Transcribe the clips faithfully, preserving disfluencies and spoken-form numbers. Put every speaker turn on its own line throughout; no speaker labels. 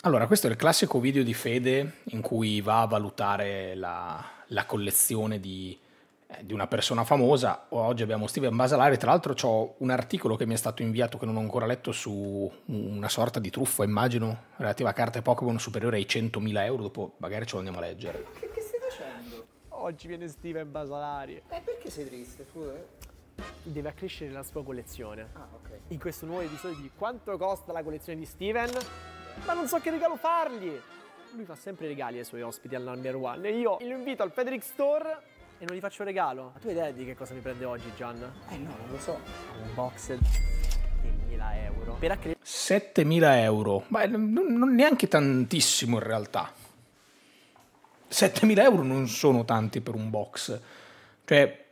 Allora, questo è il classico video di Fede in cui va a valutare la, la collezione di, eh, di una persona famosa. Oggi abbiamo Steven Basalari, tra l'altro c'ho un articolo che mi è stato inviato che non ho ancora letto su una sorta di truffa, immagino, relativa a carte Pokémon superiore ai centomila euro, dopo magari ce lo andiamo a leggere.
Che, che stai facendo?
Oggi viene Steven Basalari.
Eh, perché sei triste, scusa?
Deve accrescere la sua collezione.
Ah, ok.
In questo nuovo episodio di Quanto costa la collezione di Steven? Ma non so che regalo fargli! Lui fa sempre regali ai suoi ospiti al Number One e io lo invito al Federic Store e non gli faccio regalo. Ma tu hai idea di che cosa mi prende oggi, Gian?
Eh no, non lo so.
Un box di settemila euro. Per accrescere...
settemila euro? Ma non, non neanche tantissimo in realtà. settemila euro non sono tanti per un box. Cioè,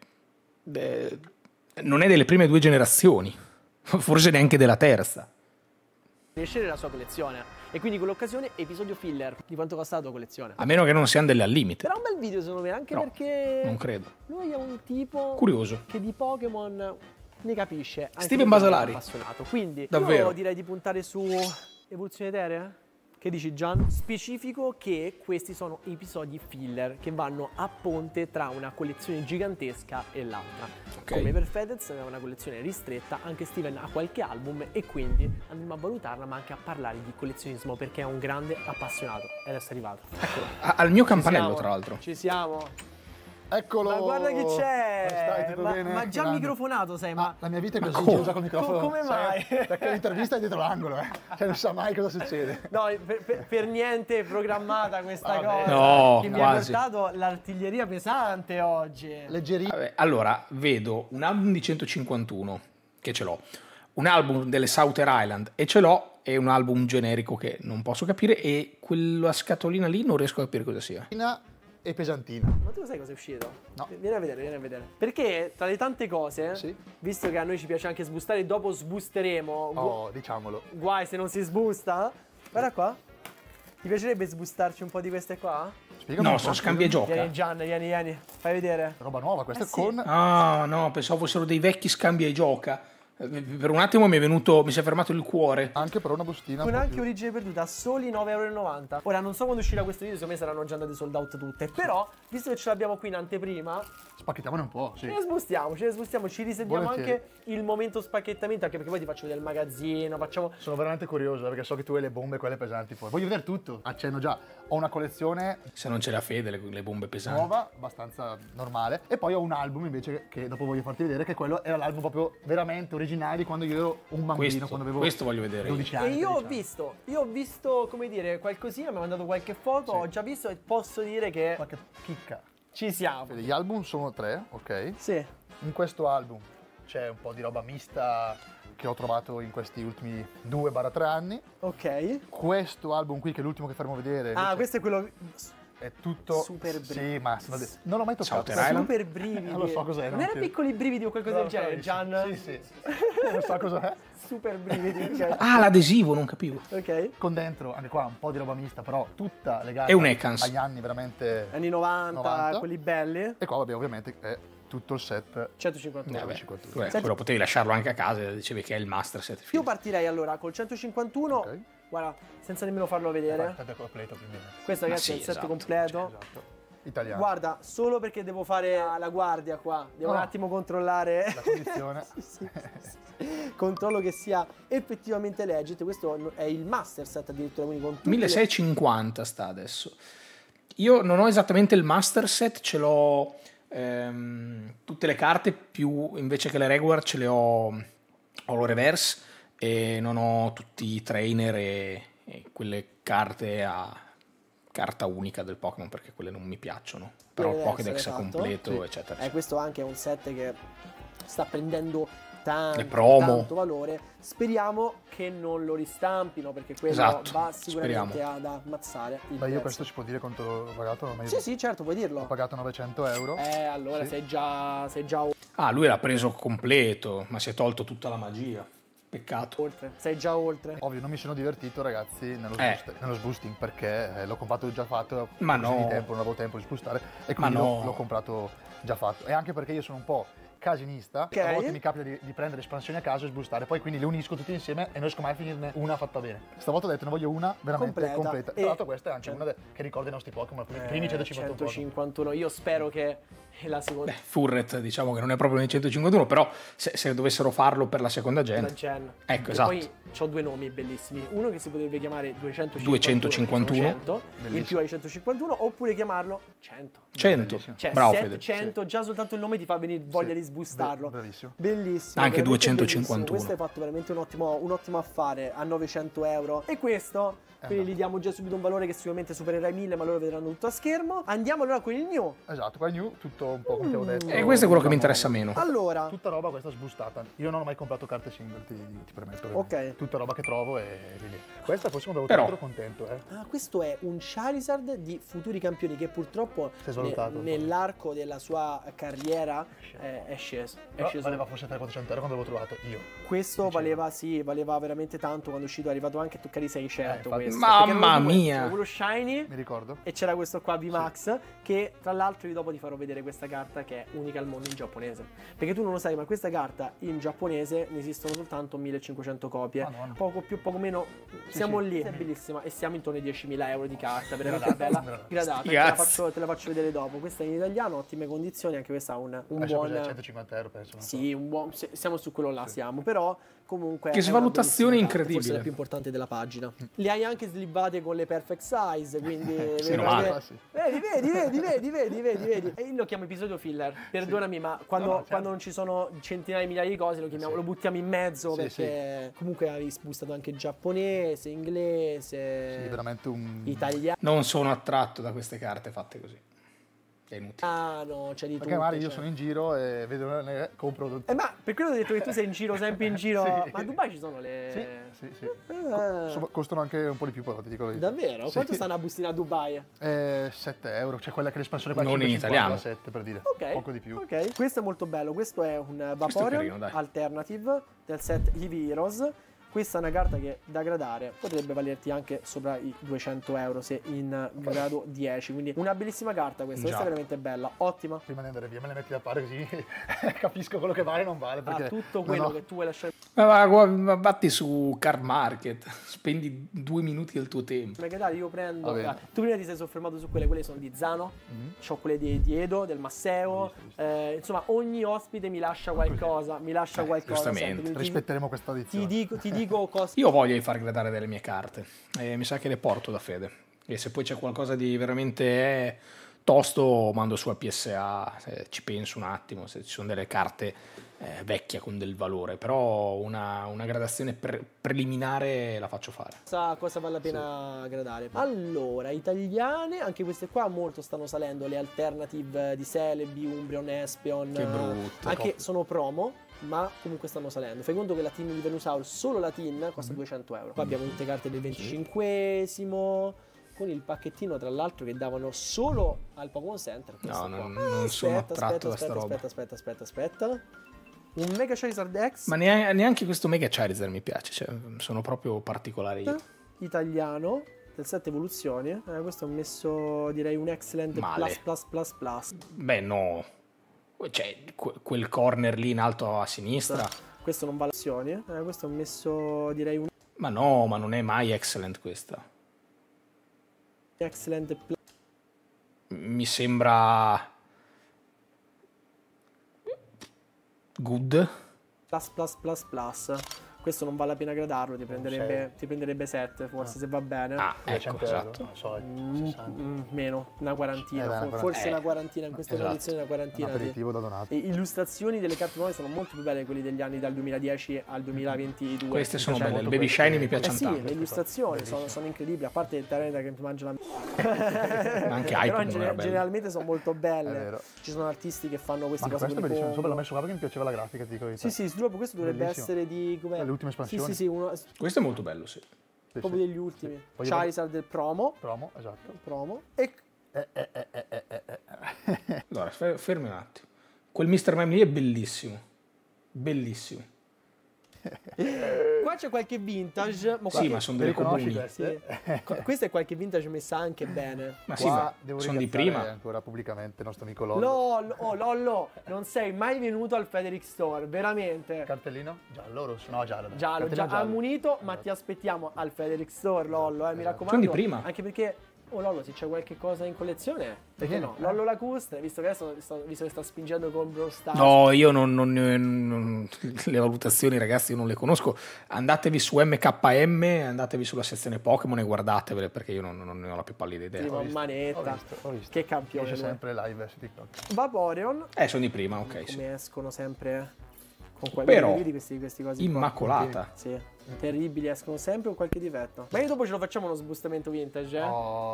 eh, non è delle prime due generazioni. Forse neanche della terza.
crescere la sua collezione e quindi con l'occasione episodio filler. Di quanto costa la tua collezione?
A meno che non siano delle al limite.
Però un bel video secondo me, anche
No,
perché
non credo.
lui è un tipo
Curioso.
che di Pokémon ne capisce, anche
Steven
perché è
Basalari.
appassionato. Quindi
Davvero?
io direi di puntare su evoluzione eterea. Che dici, Gian? Specifico che questi sono episodi filler che vanno a ponte tra una collezione gigantesca e l'altra.
Ok.
Come per Fedez aveva una collezione ristretta, anche Steven ha qualche album e quindi andremo a valutarla ma anche a parlare di collezionismo perché è un grande appassionato. Ed è arrivato. Eccolo.
A- Al mio
Ci
campanello,
siamo,
tra l'altro.
Ci siamo.
Eccolo!
Ma guarda chi
Come
c'è!
stai? Tutto
Ma,
bene?
ma già
Grande.
microfonato sei, ma...
Ah, la mia vita è così,
come?
chiusa col microfono.
Co- come mai?
Sai? Perché l'intervista è dietro l'angolo, eh. Cioè non sa mai cosa succede.
No, per, per- per niente programmata questa
Vabbè.
cosa.
No,
che
quasi.
mi ha portato l'artiglieria pesante oggi.
Leggerino.
Vabbè, allora, vedo un album di centocinquantuno, che ce l'ho, un album delle Southern Island, e ce l'ho, e un album generico che non posso capire, e quella scatolina lì non riesco a capire cosa sia.
E pesantina.
Ma tu sai cosa è uscito?
No.
Vieni a vedere, vieni a vedere. Perché tra le tante cose,
Sì.
visto che a noi ci piace anche sbustare, dopo sbusteremo. gu-
Oh, diciamolo.
Guai se non si sbusta. Guarda qua. Ti piacerebbe sbustarci un po' di queste qua?
Spiegami
No,
un po'.
sono scambia e gioca.
Vieni Gian, vieni, vieni. Fai vedere.
Roba nuova, questa
Eh
è
sì.
con...
Ah, no, pensavo fossero dei vecchi scambia e gioca. Eh, Per un attimo mi è venuto, mi si è fermato il cuore.
Anche però una bustina.
Con
un po'
anche
più.
origine perduta, soli nove e novanta euro. Ora non so quando uscirà questo video, secondo me saranno già andate sold out tutte. Però, visto che ce l'abbiamo qui in anteprima,
Spacchettiamone un po', sì.
ce ne sbustiamo, ce ne sbustiamo, ci risentiamo
Volentieri.
anche il momento spacchettamento, anche perché poi ti faccio vedere il magazzino, facciamo...
Sono veramente curioso perché so che tu hai le bombe, quelle pesanti poi. Voglio vedere tutto. Accenno già. Ho una collezione
Se non c'è la fede, le, le bombe pesanti.
nuova, abbastanza normale. E poi ho un album invece che dopo voglio farti vedere, che quello era l'album proprio veramente originale di quando io ero un bambino,
Questo,
quando avevo
questo voglio vedere.
dodici
E
anni.
io ho
tredici anni.
visto, io ho visto, come dire, qualcosina, mi ha mandato qualche foto,
Sì.
ho già visto e posso dire che
Qualche chicca.
ci siamo.
Vedi, gli album sono tre, ok?
Sì.
In questo album c'è un po' di roba mista che ho trovato in questi ultimi due tre anni.
Ok.
Questo album qui, che è l'ultimo che faremo vedere,
Ah,
invece,
questo è quello...
è tutto...
Super brividi.
Sì, ma sono de- non l'ho mai toccato.
Southern Island?
Super brividi.
Non lo so cos'è.
Non era
più.
piccoli brividi o qualcosa
No,
del genere,
bravissimo.
Gian?
Sì, sì. Non so cos'è.
Super brividi, ok.
Ah, l'adesivo, non capivo.
Ok.
Con dentro, anche qua, un po' di roba mista, però tutta legata
È un Ekans.
agli anni veramente...
Anni novanta,
novanta.
quelli belli.
E qua, vabbè, ovviamente è tutto il set.
centocinquantuno.
Eh, vabbè,
cinquantuno.
vabbè,
Senti-
quello potevi lasciarlo anche a casa, dicevi che è il master set.
Io partirei allora col centocinquantuno,
Ok.
guarda, senza nemmeno farlo vedere.
Tanto è completo, più o meno.
Questo
Ma
ragazzi è
sì,
il set
esatto,
completo.
Esatto. Italiano.
Guarda, solo perché devo fare la guardia qua, devo
No.
un attimo controllare.
La condizione.
Sì, sì, sì. Controllo che sia effettivamente legit. Questo è il master set addirittura, quindi con tutte le-
milleseicentoscinquanta sta adesso. Io non ho esattamente il master set, ce l'ho ehm, tutte le carte, più invece che le regular ce le ho, ho lo reverse, e non ho tutti i trainer e, e quelle carte a carta unica del Pokémon, perché quelle non mi piacciono. Però il
Deve
Pokédex
essere
è
fatto.
completo,
Sì.
eccetera.
Eh, questo anche è un set che sta prendendo tanto,
Le promo.
tanto valore. Speriamo che non lo ristampino, perché quello
Esatto,
va sicuramente
speriamo.
ad ammazzare il
Beh, io
prezzo.
questo si può dire quanto l'ho pagato? Non ho mai-
Sì, sì, certo, puoi
Ho
dirlo.
pagato novecento euro.
Eh, allora
Sì.
sei già sei già
Ah, lui l'ha preso completo, ma si è tolto tutta la magia. Peccato.
oltre, sei già oltre.
Ovvio, non mi sono divertito, ragazzi, nello,
Eh.
sboost- nello sboosting, perché eh, l'ho comprato già fatto.
Ma
così
no.
di tempo, non avevo tempo di spostare, e
Ma
quindi
no.
l'ho, l'ho comprato già fatto. E anche perché io sono un po' casinista.
Ok.
A volte mi capita di, di prendere espansioni a caso e sbustare, poi quindi le unisco tutte insieme e non riesco mai a finirne una fatta bene. Stavolta ho detto ne voglio una veramente
Completa.
completa.
E-
Tra l'altro questa è anche una de- che ricorda i nostri Pokémon, i primi centocinquantuno Pokémon.
centocinquantuno. Io spero che la seconda
Beh, Furret diciamo che non è proprio nei centocinquantuno, però se, se dovessero farlo per la seconda gen,
la gen.
ecco,
E
esatto.
poi ho due nomi bellissimi. Uno che si potrebbe chiamare duecentocinquantuno,
duecentocinquantuno.
cento, in più ai centocinquantuno, oppure chiamarlo cento.
cento.
Bellissimo.
Cioè,
Bravo Fede.
settecento, già soltanto il nome ti fa venire voglia di sbustarlo.
Be- bravissimo.
Bellissimo.
Anche
veramente
duecentocinquantuno.
bellissimo. Questo hai fatto veramente un ottimo, un ottimo affare a novecento euro. E questo, quindi
no.
gli diamo già subito un valore che sicuramente supererà i mille, ma loro vedranno tutto a schermo. Andiamo allora con il new.
Esatto, qua è new, tutto un po' come ti avevo detto.
E questo è quello che mi
Diciamo,
interessa meno.
Allora,
Tutta roba questa sbustata. Io non ho mai comprato carte single, ti, ti permetto.
Ok.
Tutta roba che trovo e quindi. Questa forse quando
Però-
l'avevo trovato ero contento, eh.
ah, questo è un Charizard di futuri campioni che purtroppo
Si è svalutato
ne-
un po'.
nell'arco della sua carriera eh, è sceso. È
Però
sceso.
valeva forse trecento quattrocento euro quando l'avevo trovato io.
Questo
Dicevo.
valeva, sì, valeva veramente tanto quando è uscito, è arrivato anche a toccare i seicento.
Eh, infatti.
questo.
Mamma
Perché erano due,
mia!
c'era quello shiny
Mi ricordo.
e c'era questo qua V-Max che tra l'altro io dopo ti farò vedere questa carta che è unica al mondo in giapponese. Perché tu non lo sai, ma questa carta in giapponese ne esistono soltanto millecinquecento copie.
Madonna.
Poco più, poco meno. Siamo
sì.
lì. È bellissima. E siamo intorno ai diecimila euro di carta. Veramente
Gradata,
bella.
gradata.
Gradata. Te
Sti
la,
cazzi.
faccio, te la faccio vedere dopo. Questa è in italiano, ottime condizioni. Anche questa ha un, un
Adesso
buon.
cos'è, centocinquanta euro penso. non so.
Sì, un buon. se- Siamo su quello là, siamo. Però. Comunque
Che
è una
svalutazione
bellissima carta,
incredibile.
forse la più importante della pagina. Le hai anche slivate con le perfect size, quindi vedi,
meno male.
Ah, sì.
vedi, vedi, vedi, vedi, vedi, vedi, vedi. E io lo chiamo episodio filler. Perdonami, ma quando,
No, no, certo.
quando non ci sono centinaia di migliaia di cose lo chiamiamo,
Sì.
lo buttiamo in mezzo
Sì,
perché comunque avevi sbustato anche giapponese, inglese,
Sì, veramente un.
italiano.
Non sono attratto da queste carte fatte così. È inutile.
Ah no, c'è di tutto.
Perché magari io
cioè.
sono in giro e vedo eh, compro.
Eh, ma per quello ho detto che tu sei in giro, sempre in giro.
Sì.
Ma a Dubai ci sono le.
Sì, sì, sì.
Ah,
Insomma, costano anche un po' di più, però ti dico la verità.
davvero?
Sì.
Quanto sta una bustina a Dubai?
Eh, sette euro, cioè quella che l'espansione qua è
Non in
cinquecentocinquanta,
italiano.
sette per dire.
Ok.
Poco di più.
Ok. Questo è molto bello. Questo è un
Questo è
Vaporeon
carino, dai.
Alternative del set Eevee Heroes. Questa è una carta che da gradare potrebbe valerti anche sopra i duecento euro se in grado dieci. Quindi una bellissima carta questa. Questa
Già.
è veramente bella, ottima.
Prima di andare via me le metti da parte così capisco quello che vale e non vale. Perché
Ha tutto
non
quello
ho-
che tu vuoi lasciare.
Ma va- va- va- vatti su Card Market, spendi due minuti del tuo tempo.
Perché dai, io prendo.
Va bene.
ah, tu prima ti sei soffermato su quelle, quelle sono di Zano,
Mhm.
c'ho quelle di, di Edo, del Masseo.
Visto, visto.
eh, insomma, ogni ospite mi lascia qualcosa. Mi lascia
Eh,
qualcosa.
giustamente.
sempre. Quindi ti-
Rispetteremo questa
Ti
edizione.
dico, ti dico cosa.
Io ho voglia di far gradare delle mie carte e mi sa che le porto da Fede. E se poi c'è qualcosa di veramente eh, tosto mando su al P S A, se ci penso un attimo, se ci sono delle carte eh, vecchie con del valore, però una, una gradazione pre- preliminare la faccio fare.
Cosa, cosa vale la pena gradare? Allora, italiane, anche queste qua molto stanno salendo, le alternative di Celebi, Umbreon, Espeon.
Che brutte.
Anche sono promo, ma comunque stanno salendo. Fai conto che la tin di Venusaur, solo la tin,
Mhm.
costa duecento euro. Qua abbiamo tutte carte del venticinquesimo, con il pacchettino tra l'altro che davano solo al Pokémon Center. questo
No,
qua.
non, non sono
Aspetta,
attratto
aspetta,
da sta
aspetta,
roba.
aspetta, aspetta, aspetta, aspetta. Un Mega Charizard X.
Ma neanche, neanche questo Mega Charizard mi piace, cioè, sono proprio particolari io.
italiano del sette evoluzioni. Eh, questo ho messo direi un excellent
Male.
plus plus plus plus.
Beh, no. Cioè, que- quel corner lì in alto a sinistra.
Questo non vale azioni. Eh, questo ho messo direi un
Ma no, ma non è mai excellent questa.
excellent plus.
Mi sembra good.
Plus plus plus plus. Questo non vale la pena gradarlo, ti prenderebbe, ti prenderebbe sette forse se va bene.
Ah, ecco,
duecento euro,
esatto.
non so,
Mm,
sessanta.
mm, meno, una quarantina,
Eh, dai,
for-
una
forse
quarantina.
una quarantina in queste
Esatto.
condizioni, una
Un
quarantina. di-
aperitivo da donato.
Le illustrazioni delle carte nuove sono molto più belle di quelle degli anni dal duemiladieci al duemilaventidue.
Queste sono
Cioè,
belle. Il
molto
Baby
queste-
Shiny mi
Eh
piacciono
sì,
tanto.
le illustrazioni sono, sono incredibili, a parte il Tyranitar che ti mangia la
Ma anche
però
Hyperion
in gene-
era bello.
generalmente sono molto
È
belle.
vero.
Ci sono artisti che fanno queste
Ma
cose
questo è
con i
bellissimo, sopra l'ho
Pongo.
messo qua perché mi piaceva la grafica, ti dico la verità.
Sì, sì, dopo questo dovrebbe
Bellissimo.
essere di com'è?
Le ultime espansioni.
Sì, sì, sì, uno,
Questo è molto bello, sì.
Sì,
proprio
sì.
degli ultimi.
Poi io-
Charizard del promo,
Promo, esatto.
promo e
Eh, eh, eh, eh, eh, eh, eh.
Allora, fe- fermi un attimo. Quel mister Mime lì è bellissimo. Bellissimo.
qua c'è qualche vintage. Ma
Sì,
qualche-
ma sono
Le
delle
riconosci
comuni.
queste?
Sì. Qu- Questa è qualche vintage messa anche bene.
Ma sì,
Qua
ma
devo
sono di
ringraziare
prima.
ancora pubblicamente il nostro amico Lollo.
Lollo, oh Lollo, non sei mai venuto al Federic Store, veramente.
Cartellino? Giallo, rosso? No, giallo. dai.
Giallo,
Cartellino
già ammunito, ma ti aspettiamo al Federic Store, Lollo, eh, mi
Esatto.
raccomando.
Sono di prima.
Anche perché, oh Lollo, se c'è qualche cosa in collezione, perché
Vieni,
no?
eh.
Lollo Lacustre, visto che adesso sto- visto che sta spingendo con Brawl Stars.
No, io non, non- non- le valutazioni, ragazzi, io non le conosco. Andatevi su M K M, andatevi sulla sezione Pokémon e guardatevele, perché io non, non ne ho la più pallida idea.
Prima
Ho visto,
manetta.
ho visto, ho visto.
Che campione.
Esce
lui.
sempre live su TikTok.
Vaporeon,
Eh, sono di prima, ok.
come
Sì.
escono sempre con quei
Però,
vedi questi, questi cosi qua?
Immacolata.
Sì, terribili, escono sempre con qualche difetto. Ma io dopo ce lo facciamo uno sbustamento vintage, eh?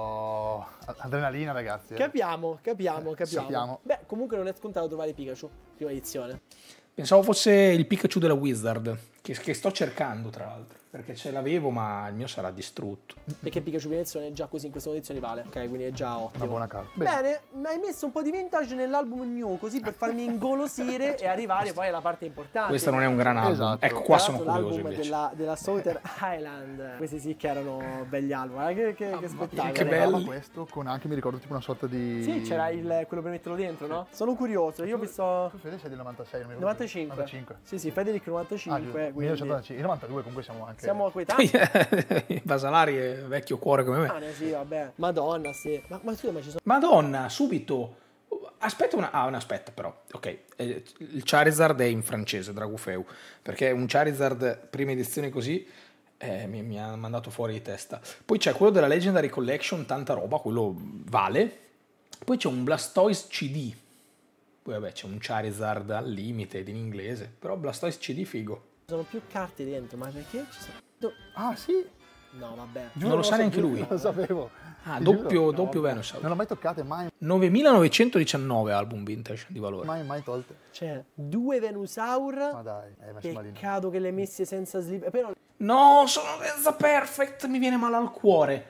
Oh, adrenalina, ragazzi. eh.
Capiamo, capiamo, capiamo.
sappiamo.
Beh, comunque non è scontato trovare Pikachu, prima edizione.
Pensavo fosse il Pikachu della Wizard, che, che sto cercando, tra l'altro. Perché ce l'avevo, ma il mio sarà distrutto.
Perché Pikachu prima edizione già così in questa edizione vale. Ok, quindi è già ottimo.
Una buona carta.
Bene, mi hai messo un po' di vintage nell'album new, così per farmi ingolosire e arrivare poi alla parte importante.
Questo non è un gran album.
Esatto.
Ecco, qua
Tra
sono
l'altro
curioso
l'album
invece.
della, della Southern Highland. Questi sì che erano belli album. Guarda che, che, che spettacolo.
che
eh.
belli.
Ma questo con anche, mi ricordo, tipo una sorta di...
Sì, c'era il, quello per metterlo dentro, no? Sono curioso, io ho visto...
Tu Fede sei del novantasei, non mi ricordo.
novantacinque.
novantacinque.
Sì, sì, Federic
Ah,
novantacinque.
giusto.
quindi
millenovecentonovantacinque. Il novantadue comunque siamo anche...
siamo coetanei.
Basalari è vecchio cuore come me.
Ah, no, sì, vabbè. Madonna, sì. Ma, ma scusa, ma ci sono...
Madonna, subito. Aspetta una... Ah, no, aspetta però. Ok, eh, il Charizard è in francese, Dragufeu, perché un Charizard prima edizione così eh, mi, mi ha mandato fuori di testa. Poi c'è quello della Legendary Collection, tanta roba, quello vale. Poi c'è un Blastoise C D. Poi vabbè, c'è un Charizard al Limited in inglese, però Blastoise C D figo.
Ci sono più carte dentro, ma perché ci sono... Do-
Ah, sì?
No, vabbè.
Giuro,
Non lo sa
so-
neanche lui.
Non lo sapevo.
Ah,
Ti
doppio,
giuro.
doppio Venusaur.
Non l'ho mai toccate, mai,
novemilanovecentodiciannove album vintage di valore.
mai, mai tolte.
C'è due Venusaur.
Ma dai, hai messo malino.
Peccato che le messi senza slip. Però
No, sono senza perfect, mi viene male al cuore.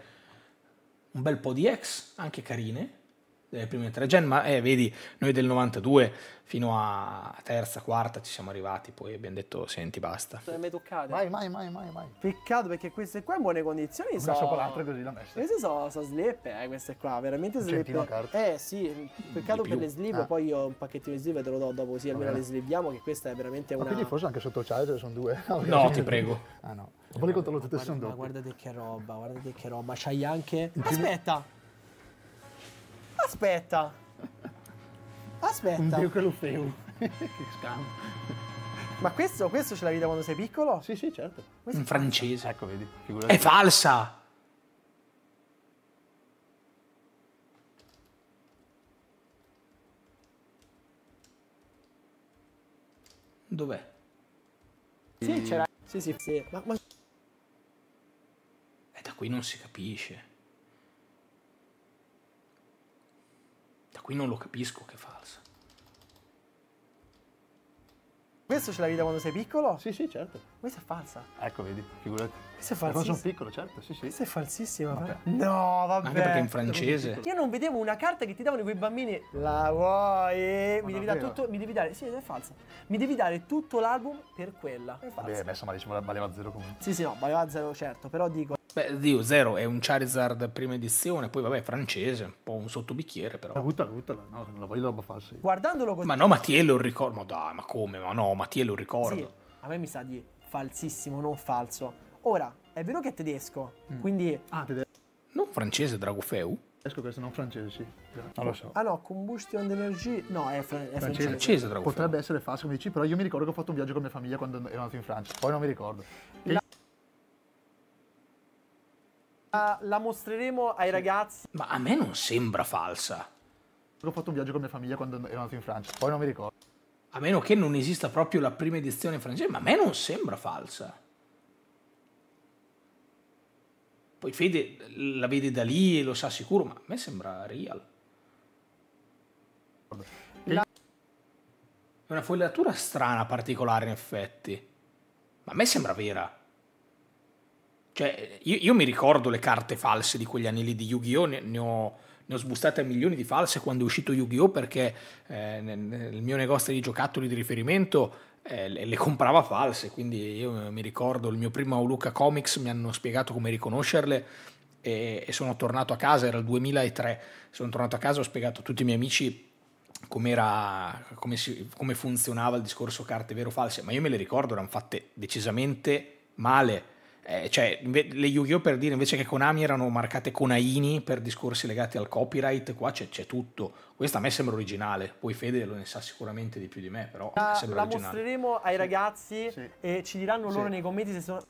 Un bel po' di ex, anche carine, delle prime tre gen, ma eh, vedi, noi del novantadue fino a terza, quarta ci siamo arrivati, poi abbiamo detto senti basta.
non le hai mai toccate.
Mai, mai, mai, mai, mai.
Peccato perché queste qua in buone condizioni
Una
sono...
sopra l'altra così l'ho messa.
Queste sono so sleppe, eh, queste qua, veramente
centino a
sleppe.
carta.
Eh sì, peccato
Di
per
più.
le sleeve,
Ah.
poi io ho un pacchettino di sleeve e te lo do dopo, così almeno
bene.
le sleeviamo, che questa è veramente
Ma
una...
quindi forse anche sotto il Charger sono due.
No, ti prego.
Ah no. Poi li controllo tutte e
Guarda,
sono
ma
doppie.
guardate che roba, guardate che roba. C'hai anche...
primo-
Aspetta! Aspetta!
Un
Aspetta!
dio che lo feu. Che scamo.
Ma questo, questo ce l'avevi da quando sei piccolo?
Sì, sì, certo.
Questo
In francese.
Ecco, vedi, figurati.
È falsa! Dov'è?
Sì, c'era... Sì, sì, sì. Ma, ma...
E da qui non si capisce. Da qui non lo capisco che è falsa.
questo ce l'avevi da quando sei piccolo?
Sì, sì, certo.
Questa è falsa.
Ecco, vedi, figurati.
Questa è
Ma quando sono
falsissima.
piccolo, certo, sì, sì.
Questa è falsissima.
Vabbè.
No, vabbè.
Anche perché in francese.
Io non vedevo una carta che ti davano quei bambini. La vuoi? Mi
Ma
devi dare
davvero?
tutto. Mi devi dare. Sì, è falsa. Mi devi dare tutto l'album per quella. È falsa.
Vabbè, messa malissimo, valeva zero comunque.
Sì, sì, no, valeva zero, certo. Però dico.
Beh, Dio, zero, è un Charizard prima edizione, poi vabbè, francese, un po' un sottobicchiere però.
Buttala, buttala. No, non la voglio roba falsa. io.
Guardandolo così.
Ma no, Mattiello lo ricordo. Ma dai, ma come? Ma no, Mattiello lo ricordo.
Sì, a me mi sa di falsissimo, non falso. Ora, è vero che è tedesco.
Mm.
Quindi.
Ah, tedesco
Non francese, Dragofeu?
questo, non francese, sì. Non lo so.
Ah no, Combustion d'Energie. No, è, fran- è francese.
Francese, Dragofeu.
Potrebbe essere falso, come dici, però io mi ricordo che ho fatto un viaggio con mia famiglia quando ero andato in Francia. Poi non mi ricordo. E
La- La, la mostreremo ai ragazzi.
Ma a me non sembra falsa.
ho fatto un viaggio con mia famiglia quando ero andato in Francia. Poi non mi ricordo.
A meno che non esista proprio la prima edizione francese, ma a me non sembra falsa. Poi Fede la vede da lì e lo sa sicuro, ma a me sembra real.
La-
È una fogliatura strana, particolare in effetti. Ma a me sembra vera. Cioè, io, io mi ricordo le carte false di quegli anni lì di Yu-Gi-Oh! Ne, ne ho, ne ho sbustate a milioni di false quando è uscito Yu-Gi-Oh! Perché eh, nel, nel mio negozio di giocattoli di riferimento eh, le, le comprava false, quindi io mi ricordo il mio primo Luca Comics, mi hanno spiegato come riconoscerle e, e sono tornato a casa, era il duemilatré, sono tornato a casa, ho spiegato a tutti i miei amici com'era, come, si, come funzionava il discorso carte vero o false, ma io me le ricordo, erano fatte decisamente male. Eh, cioè, le Yu-Gi-Oh! Per dire, invece che Konami erano marcate Konaini per discorsi legati al copyright, qua c'è, c'è tutto. Questa a me sembra originale, poi Fede lo ne sa sicuramente di più di me, però
La,
sembra
la
originale.
mostreremo ai ragazzi
Sì.
e ci diranno loro
Sì.
nei commenti se sono...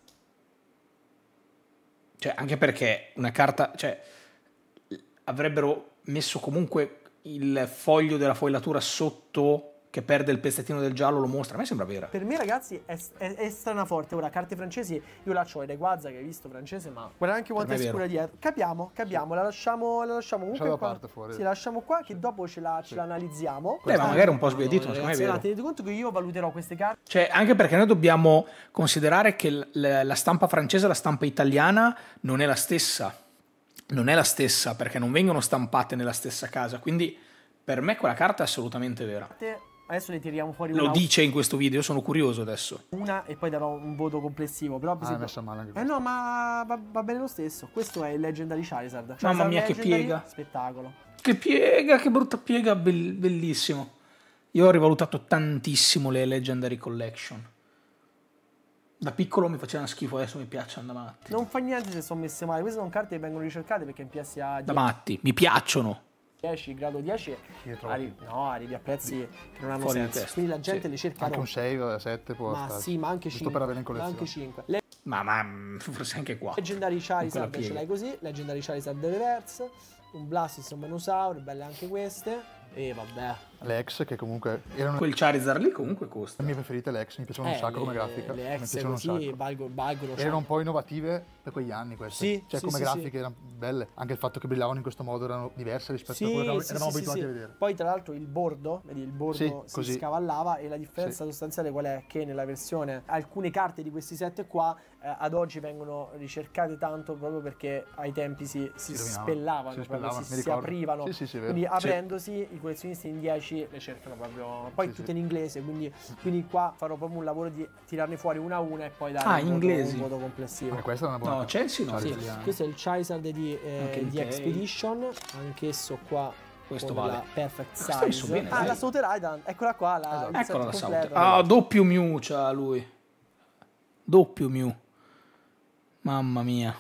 Cioè, anche perché una carta, cioè, avrebbero messo comunque il foglio della foilatura sotto che perde il pezzettino del giallo, lo mostra. A me sembra vera.
Per me, ragazzi, è, è, è stranaforte. Ora, carte francesi, io la c'ho, ed è Guazza che hai visto francese, ma guarda anche quanto
me
è
è
scura
vero.
dietro. Capiamo, capiamo, la lasciamo, la lasciamo comunque
Lasciamo da
qua.
parte fuori.
Sì, la lasciamo qua, che dopo ce la, ce la analizziamo.
Beh, ma magari un po' sbiadito, ma secondo me è
Ragazzi, ora,
vero.
tenete conto che io valuterò queste carte.
Cioè, anche perché noi dobbiamo considerare che l- l- la stampa francese e la stampa italiana non è la stessa. Non è la stessa, perché non vengono stampate nella stessa casa. Quindi, per me quella carta è assolutamente vera.
Adesso ne tiriamo fuori
Lo
una,
dice in questo video, sono curioso adesso.
una e poi darò un voto complessivo. Però, per
Ah, è
esempio-
messa male anche
Eh
questa.
no, ma va, va bene lo stesso. Questo è il Legendary Charizard.
Mamma
Charizard
mia, che
Legendary,
piega.
Spettacolo.
Che piega, che brutta piega, bell- bellissimo. Io ho rivalutato tantissimo le Legendary Collection. Da piccolo mi facevano schifo, adesso mi piacciono da matti.
Non fa niente se sono messe male. Queste sono carte che vengono ricercate perché in P S A
Da matti, mi piacciono.
dieci, grado dieci,
Sì, è troppo.
arri- no, arrivi a prezzi che non hanno
Fuori di
senso.
testa.
Quindi la gente
Sì.
le cerca
Anche un
rotte.
sei a sette può
Ma
starci.
sì, ma anche
Giusto
cinque.
per avere in
Ma
collezione.
anche cinque. Le
Ma, ma mm, forse anche qua.
Legendary Charizard
quella
ce
piega.
l'hai così, Legendary Charizard Reverse, un Blastoise, un Menosaur, belle anche queste. E vabbè.
Le ex che comunque erano
Quel Charizard lì comunque costa.
le mie preferite, le ex, mi piacevano un
Eh,
sacco
le-
come grafica.
Le
mi
ex
piacevano un
così
sacco.
valgono, valgono
Erano un po' innovative per quegli anni queste.
Sì,
cioè
sì,
come
sì,
grafiche
sì.
erano belle. Anche il fatto che brillavano in questo modo erano diverse rispetto a
Sì,
quello che eravamo-
sì,
eravamo
sì,
abituati
sì,
a
sì.
vedere.
Poi tra l'altro il bordo, vedi il bordo
Sì,
si
così.
scavallava e la differenza
Sì.
sostanziale qual è? Che nella versione alcune carte di questi set qua eh, ad oggi vengono ricercate tanto proprio perché ai tempi si, si,
Si rovinavano,
spellavano,
si
proprio,
spellavano,
si,
mi
si
ricordo.
aprivano.
Sì, sì, sì, è vero.
Quindi
Sì.
aprendosi i collezionisti in dieci le cercano proprio. Poi
Sì,
tutte
sì.
in inglese, quindi, quindi qua farò proprio un lavoro di tirarne fuori una a una e poi dare
Ah,
un, voto,
inglesi.
un voto complessivo.
Anche questa è una buona
No,
carta.
Chelsea no.
Charizard.
Sì,
italiano.
questo è il Charizard di, eh,
Anche in
di
K.
Expedition, anch'esso qua
Questo
con
vale.
la Perfect
Questo è messo
Size.
bene,
ah,
dai.
la Sauter Island, eccola qua, la,
Esatto.
il
Eccola la
set
Sauter.
completo.
Ah, doppio Mew c'ha lui. Doppio Mew. Mamma mia.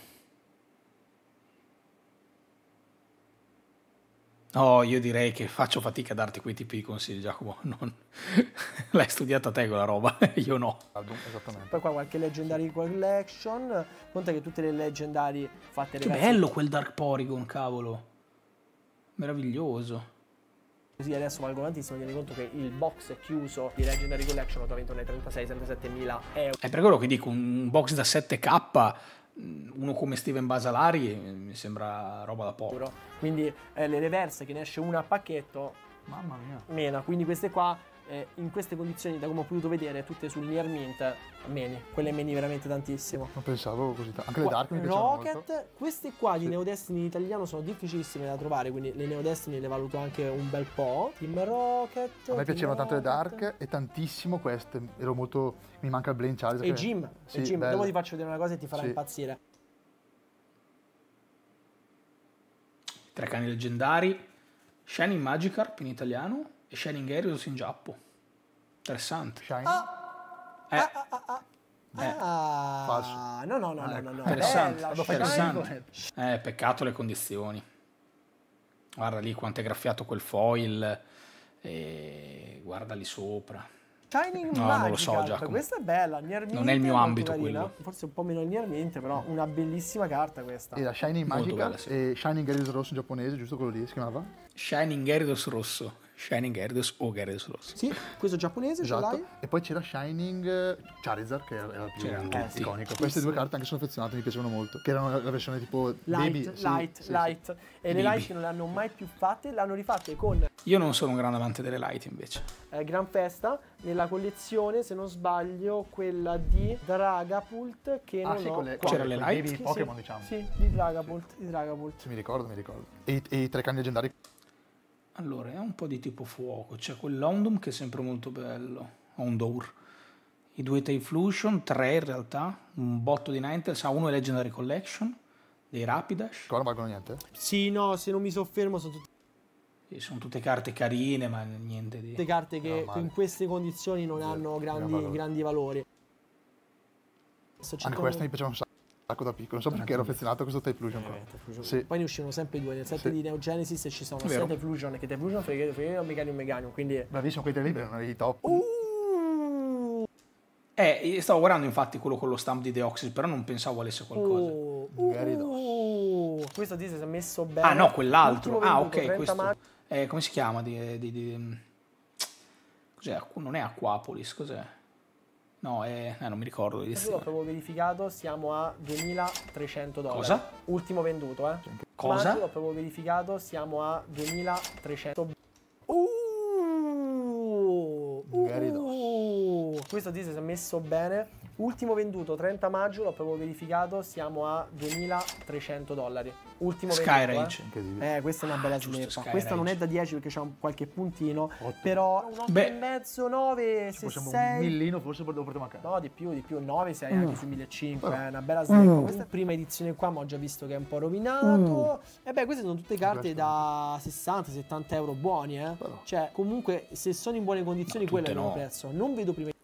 Oh, io direi che faccio fatica a darti quei tipi di consigli, Giacomo. Non... L'hai studiata te quella roba, io no.
Album, esattamente.
Poi qua qualche Legendary Collection, conta che tutte le Legendary fatte
Che
ragazzi,
bello quel Dark Porygon, cavolo. Meraviglioso.
così adesso valgono tantissimo, tieni conto che il box è chiuso di Legendary Collection lo trovi intorno ai trentasei trentasette mila euro.
È per quello che dico, un box da sette K, uno come Steven Basalari, eh, mi sembra roba da poco.
Quindi eh, le reverse che ne esce una a pacchetto
Mamma mia.
mena, quindi queste qua eh, in queste condizioni, da come ho potuto vedere, tutte sul Near Mint meni, quelle meni veramente tantissimo.
Non pensavo così tanto. Anche le
Qua-
Dark mi piacevano
Rocket,
molto.
queste qua di
Sì.
Neo Destiny in italiano sono difficilissime da trovare, quindi le Neo Destiny le valuto anche un bel po'. Team Rocket.
A me
Team
piacevano tanto le
Rocket.
Dark e tantissimo queste. Ero molto. Mi manca il Blade Charizard.
E
che-
Jim,
Sì,
e Jim.
bello.
Dopo ti faccio vedere una cosa e ti farà
Sì.
impazzire.
Tre cani leggendari, Shining Magikarp in italiano e Shining Gyarados in giappo. Interessante.
Shiny.
Eh, eh,
Ah,
falso.
no, no, no,
Ah,
no,
ecco.
no, no.
interessante,
Bella,
interessante. Eh, peccato le condizioni. Guarda lì quanto è graffiato quel foil, e guarda lì sopra.
Shining
No, non lo so,
Magikarp,
Giacomo.
questa è bella, Near Mint,
Non è il mio
molto
ambito
carina.
quello.
Forse un po' meno il Near Mint, però una bellissima carta questa.
Era Shining
Molto
Magica
bella, sì.
e Shining Gyarados rosso in giapponese, giusto quello lì si chiamava?
Shining Gyarados rosso. Shining Gyarados o Gyarados rosso.
Sì, questo giapponese ce
Esatto.
l'hai?
E poi c'era Shining eh, Charizard che era era il più
C'erano tutti.
iconico. Queste due carte anche sono affezionato, mi piacevano molto. Che erano la versione tipo
Light,
baby. sì,
light,
sì, sì.
light. E le
Baby.
light non le hanno mai più fatte, l'hanno rifatte con
Io non sono un grande amante delle light invece.
eh, Gran Festa, nella collezione, se non sbaglio, quella di Dragapult che
Ah
non
sì,
ho
con le,
qua.
C'era
con
le
i
light?
baby
Sì,
Pokémon
sì,
diciamo.
Sì, di Dragapult, di Dragapult.
Sì, mi ricordo, mi ricordo. E, i- e i tre cani leggendari.
Allora, è un po' di tipo fuoco. C'è quell'Houndoom che è sempre molto bello. Houndour. i due Typhlosion, tre in realtà, un botto di Ninetales, ah, uno è Legendary Collection, dei Rapidash.
Qua non valgono niente?
Sì, no, se non mi soffermo sono tutte
E sono tutte carte carine, ma niente di...
carte che
male.
in queste condizioni non
Sì,
hanno grandi,
valore.
grandi valori. Sto
Anche
cercando-
questa mi piaceva un sacco da piccolo, non so perché ero affezionato a questo Typhlosion qua.
Eh, Typhlosion.
Sì.
Poi ne uscivano sempre due, nel set
Sì.
di Neo Genesis ci sono
È
sia
vero.
Typhlosion che Typhlosion frega frega un Meganium Meganium, quindi
Bravissimo, quei tre libri erano i top.
uh,
Eh, stavo guardando infatti quello con lo stamp di Deoxys, però non pensavo valesse qualcosa.
uh,
Gyarados.
uh, questo ti si è messo bene.
Ah no, quell'altro.
Ultimo
Ah
venduto,
ok,
trenta
questo.
maggio.
Eh, come si chiama? Di, di, di- Cos'è? Non è Aquapolis, cos'è? No, è... eh, non mi ricordo
L'ho
l'edizione.
proprio verificato, siamo a duemilatrecento dollari.
Cosa?
Ultimo venduto, eh.
Cosa?
Maggio, l'ho proprio verificato, siamo a duemilatrecento. Uh,
Gyarados.
uh, questo ti si è messo bene. Ultimo venduto, trenta maggio, l'ho proprio verificato, siamo a duemilatrecento dollari. Ultimo
Sky
venduto,
Rage.
Incredibile.
eh. Eh, questa è una bella
Ah, giusto,
sneppa.
Sky
Questa non è
Rage.
da dieci perché c'ha un qualche puntino,
Ottimo.
però un otto
Beh.
e mezzo, nove, se
Possiamo un
sei.
millino, forse lo portiamo a casa.
No, di più, di più, nove sei anche su millecinquecento,
Però.
è una bella snappa. Questa è prima edizione qua, ma ho già visto che è un po' rovinato. E beh, queste sono tutte carte da sessanta settanta euro buoni, eh.
Però.
Cioè, comunque, se sono in buone condizioni,
No,
quello è il
tutte
loro
no.
prezzo. Non vedo prima.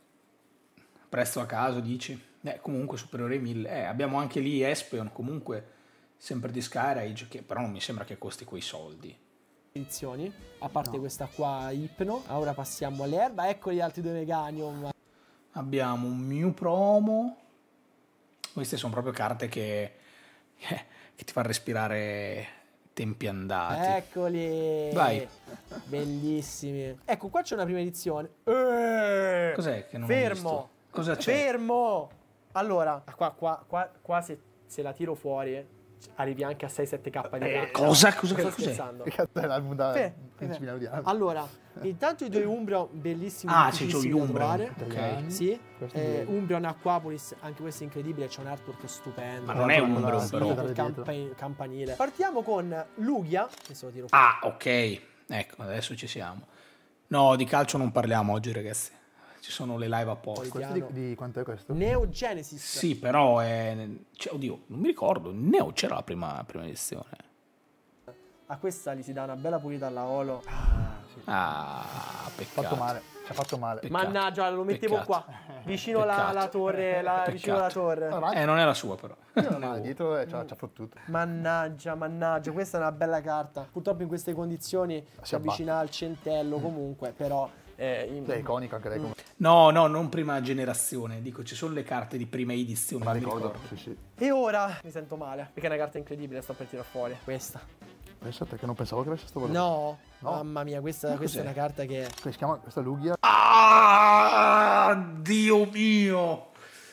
Prezzo a caso, dici? Eh, comunque superiore ai mille. Eh, abbiamo anche lì Espeon, comunque sempre di Sky Rage, che però non mi sembra che costi quei soldi.
Edizioni, a parte
No.
questa qua Ipno. Ora passiamo all'erba. Ecco gli altri due Meganium.
Abbiamo un Mew promo. Queste sono proprio carte che, eh, che ti fanno respirare tempi andati.
Eccoli.
Vai.
Bellissimi. Ecco, qua c'è una prima edizione. Eh,
Cos'è che non ho
Fermo.
visto? Cosa c'è?
Fermo. Allora, qua, qua, qua, qua se, se la tiro fuori arrivi anche a sei sette k di
Eh,
carta.
cosa? Cosa-
Sto
cos'è?
scherzando.
Che cazzo è l'album da
Fe-
quindici milioni di anni?
Allora, intanto i due Umbreon bellissimi.
Ah, c'è
difficilissimi
gli
da
Umbreon.
trovare.
Ok.
Sì,
Questo
eh,
è-
Umbreon Aquapolis, anche questo è incredibile, c'è un artwork stupendo.
Ma non è
Guarda,
Umbreon,
sì,
però.
guarda.
Campa- campanile. Partiamo con Lugia, che se lo tiro
Ah, ok. Ecco, adesso ci siamo. No, di calcio non parliamo oggi, ragazzi. Ci sono le live apposta.
Questo di, di quanto è questo?
Neo Genesis.
Sì, però è... cioè, oddio, non mi ricordo. Neo c'era la prima, prima edizione.
A questa gli si dà una bella pulita alla Olo.
Ah, peccato.
Fatto male, ci ha fatto male.
Peccato.
Mannaggia, lo mettevo
Peccato.
qua. Vicino alla,
Peccato.
alla torre, la,
Peccato.
vicino alla torre.
Allora,
Eh, non è la sua, però.
non male, dietro e ci ha, ci ha fottuto.
Mannaggia, mannaggia, questa è una bella carta. Purtroppo in queste condizioni si,
Si
avvicina al centello comunque, però... eh, in-
È iconico anche lei come
No, no, non prima generazione. Dico, ci sono le carte di prima edizione.
la
non mi
ricordo.
ricordo.
Sì, sì.
E ora mi sento male, perché è una carta incredibile, sto per tirare fuori. Questa.
Pensate che non pensavo che avesse sto valore.
No,
No.
mamma mia, questa,
Ma
questa è
cos'è?
una carta che...
Che si chiama questa Lugia.
Ah, Dio mio!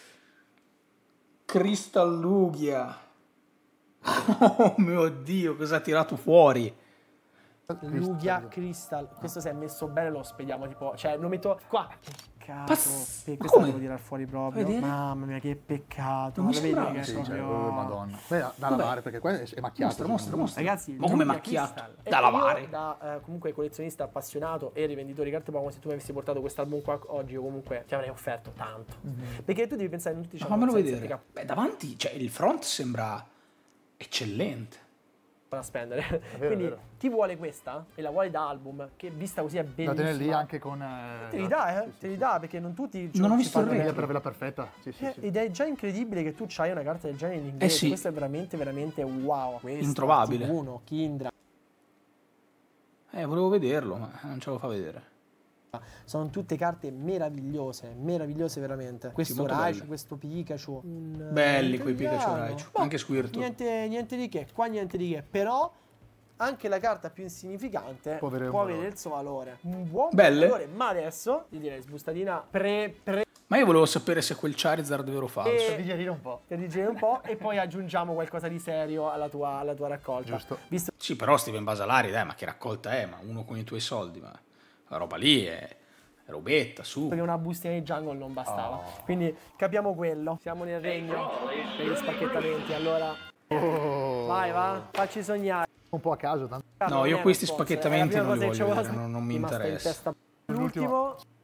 Crystal Lugia. Oh mio Dio, cosa ha tirato fuori?
Lugia Crystal. Questo si è messo bene, lo spediamo tipo... Cioè, lo metto qua. Peccato.
Pazz-
Pe-
ma
Questa la
come?
devo tirare fuori proprio.
Fai vedere?
Mamma mia, che peccato.
Non mi
Lo vedi
sembrava.
che è
Sì, cioè,
proprio...
oh, madonna. Quella da lavare perché qua è, è macchiato.
Mostra, mostra, mostra.
Ragazzi,
ma come
Lugia
macchiato?
Crystal.
Da
E
lavare.
io, da eh, comunque collezionista appassionato e rivenditore di carte Pokémon, se tu mi avessi portato quest'album qua oggi, io comunque ti avrei offerto tanto. Perché tu devi pensare, non tutti
Ma
c'hanno
fammelo
senza
vedere.
sette K
Beh, davanti, cioè, il front sembra eccellente.
da spendere.
vero,
Quindi
è vero.
ti vuole questa e la vuole da album, che vista così è
Da
bellissima.
tenere lì anche con... eh,
Te li dà, eh?
sì,
Te li
sì,
dà, perché non tutti
Non ho
ci
visto il
fanno
sì.
retro.
Per averla perfetta. Sì, sì,
Eh,
sì.
Ed è già incredibile che tu c'hai una carta del genere in inglese.
Eh sì.
Questo è veramente, veramente wow. Questa,
Introvabile.
T uno, Kindra.
Eh, volevo vederlo, ma non ce lo fa vedere.
Sono tutte carte meravigliose, meravigliose veramente. Questo
molto
Raichu,
belle.
questo Pikachu. un,
Belli
eh,
quei Pikachu
italiano.
Raichu.
Boh,
Anche Squirtle.
Niente, niente di che, qua niente di che. Però anche la carta più insignificante
Può avere un
può avere
valore.
il suo valore. Un buon
Belle.
valore. Ma adesso, ti direi, sbustatina pre, pre
Ma io volevo sapere se quel Charizard è vero o falso.
E-
Per digerire un po'.
per digerire un po' e poi aggiungiamo qualcosa di serio alla tua, alla tua raccolta.
Giusto.
Visto
Sì, però Steven Basalari, dai, ma che raccolta è? Ma uno con i tuoi soldi, ma la roba lì è, è robetta, su.
che una bustina di jungle non bastava.
Oh.
Quindi capiamo quello. Siamo nel regno degli spacchettamenti. Allora,
Oh.
vai, va, facci sognare.
Un po' a caso, tanto.
No,
Non
io
è
questi
una sponsor,
spacchettamenti
è la
non li
prima cosa
voglio
che
vedere,
ci
non- non mi
rimasta in
interessa.
testa.
L'ultimo.
L'ultimo,